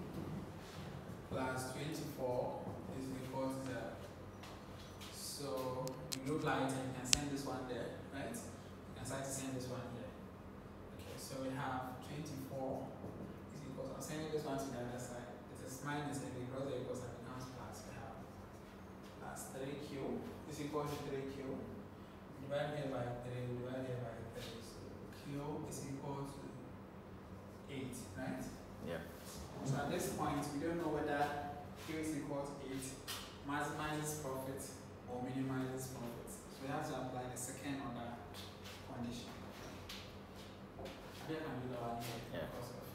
Plus twenty-four is equal to zero. So you look like it, you can send this one there, right? You can start to send this one here. Okay, so we have twenty-four is equal to, I'm sending this one to the other side. This is minus, and because the equals and becomes plus, we have plus three q is equal to three q. Divide here by three, divide here by three. So q is equal to eight, right? Yeah. So at this point, we don't know whether q is equal to eight maximizes profit or minimizes profit. So we have to apply the second order condition. I think I can do that one here Yeah. because of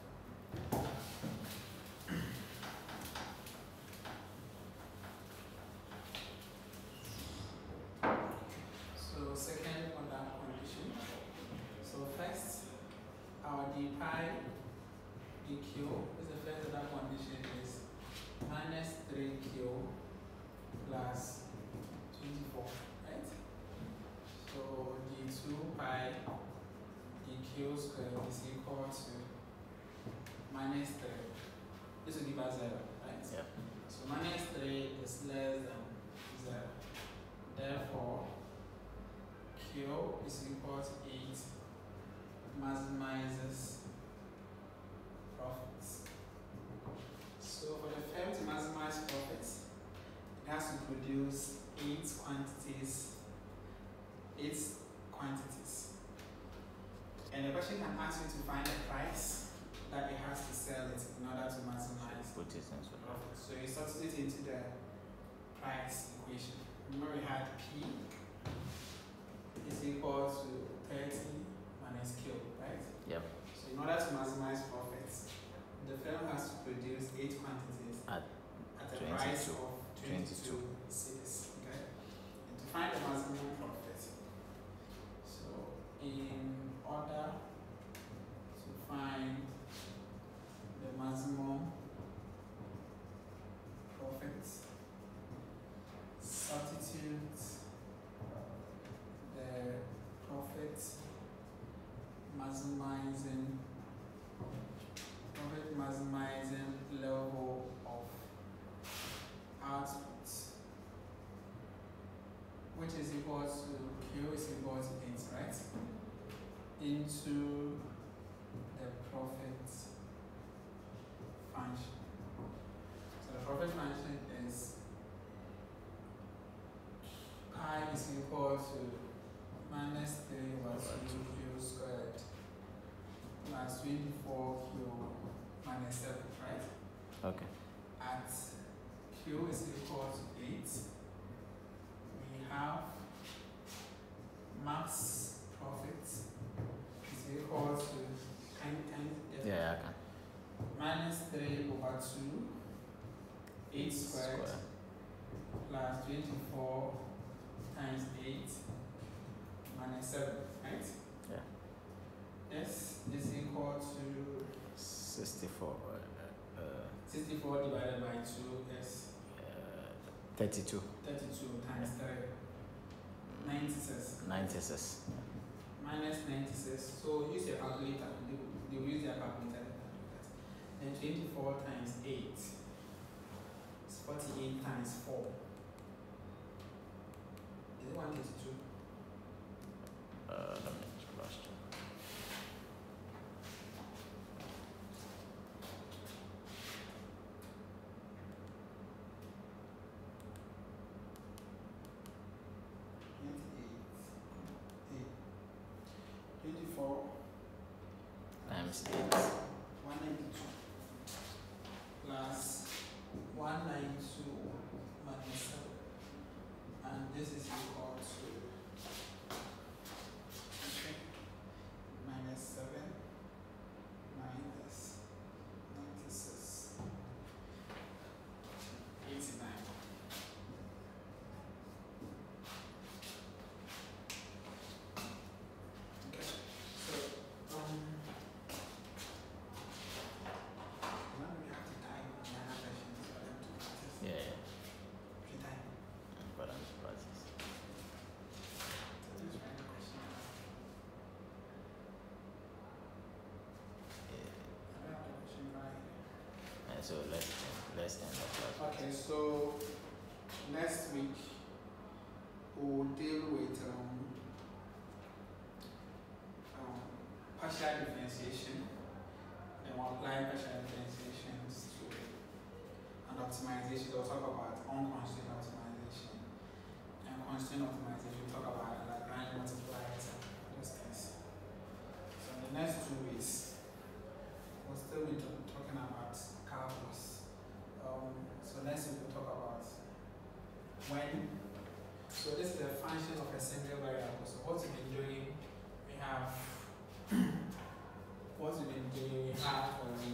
so second order condition. So first, our d pi dq is the first order condition is minus three q plus twenty-four, right? So d two pi dq squared is equal to minus three. This will give us zero, right? right? Yeah. So minus three is less than zero. Therefore, Q is equal to eight maximizes profits. So for the firm to maximize profits, it has to produce eight quantities, eight quantities. And the question can ask you to find the price that it has to sell it in order to maximize Put it into profit. So you substitute into the price equation. Remember we had P is equal to thirty minus Q, right? Yep. So in order to maximize profits, the firm has to produce eight quantities At at a twenty-two. price of twenty-two twenty-two. cedis. Okay? And to find the maximum profit, so in order to find the maximum profit, substitute the profit maximizing profit maximizing level of output, which is equal to Q is equal to eight, right? Into the profit function. So the profit function is pi is equal to minus three over two Q squared plus twenty-four Q minus seven, right? Okay. At Q is equal to eight, we have max profit is equal to n n Yeah, I can. minus three over two, eight squared Square. plus twenty-four times eight minus seven, right? Yeah. This is equal to Sixty-four. Uh, uh, sixty-four divided by two is uh, thirty-two. thirty-two times three, ninety-six. Ninety-six. Minus ninety-six. So use your calculator. They will, they will use their calculator. Then twenty-four times eight is forty-eight times four. Is it one thirty-two? Uh, let me cross check. twenty-four Times eight. one ninety-two plus one ninety-two minus seven, and this is equal to minus seven minus ninety-six, eighty-nine. Okay, so um now we have to type in the other versions for them to practice. Yeah, yeah. Okay, type. For them to practice. So just write the question. Yeah. I don't have the question right. And so let's let's end the class. Okay, so next week we'll deal with um, um, partial differentiation, and we'll apply partial differentiations to an optimization. We'll talk about unconstrained optimization, and constrained optimization. We'll talk about Lagrange multipliers and those things. So in the next two weeks, we'll still be t- talking about calculus. Um, so next week we'll talk about when. So this is the function of a single variable. So what we've been doing, we have what we've been doing, we have um,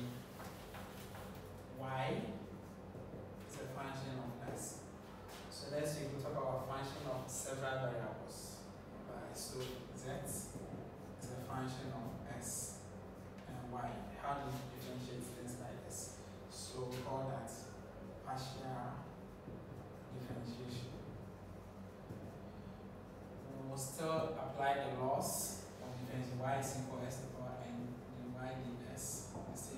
y is a function of s. So next week we'll talk about function of several variables. Right? So z is a function of s and y. How do you differentiate things like this? So we call that partial differentiation. We will still apply the laws of differentiation. Y is equal to s to the power n, then y ds is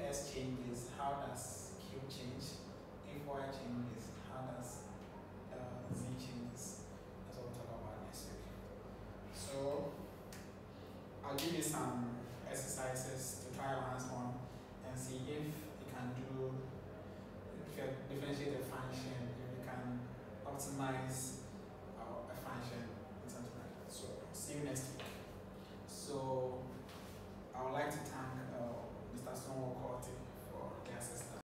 x changes, how does q change? If y changes, how does uh, z changes? That's what we'll talk about next week. So I'll give you some exercises to try your hands on and see if you can do, if you differentiate a function, if you can optimize uh, a function and something like that. So see you next week. So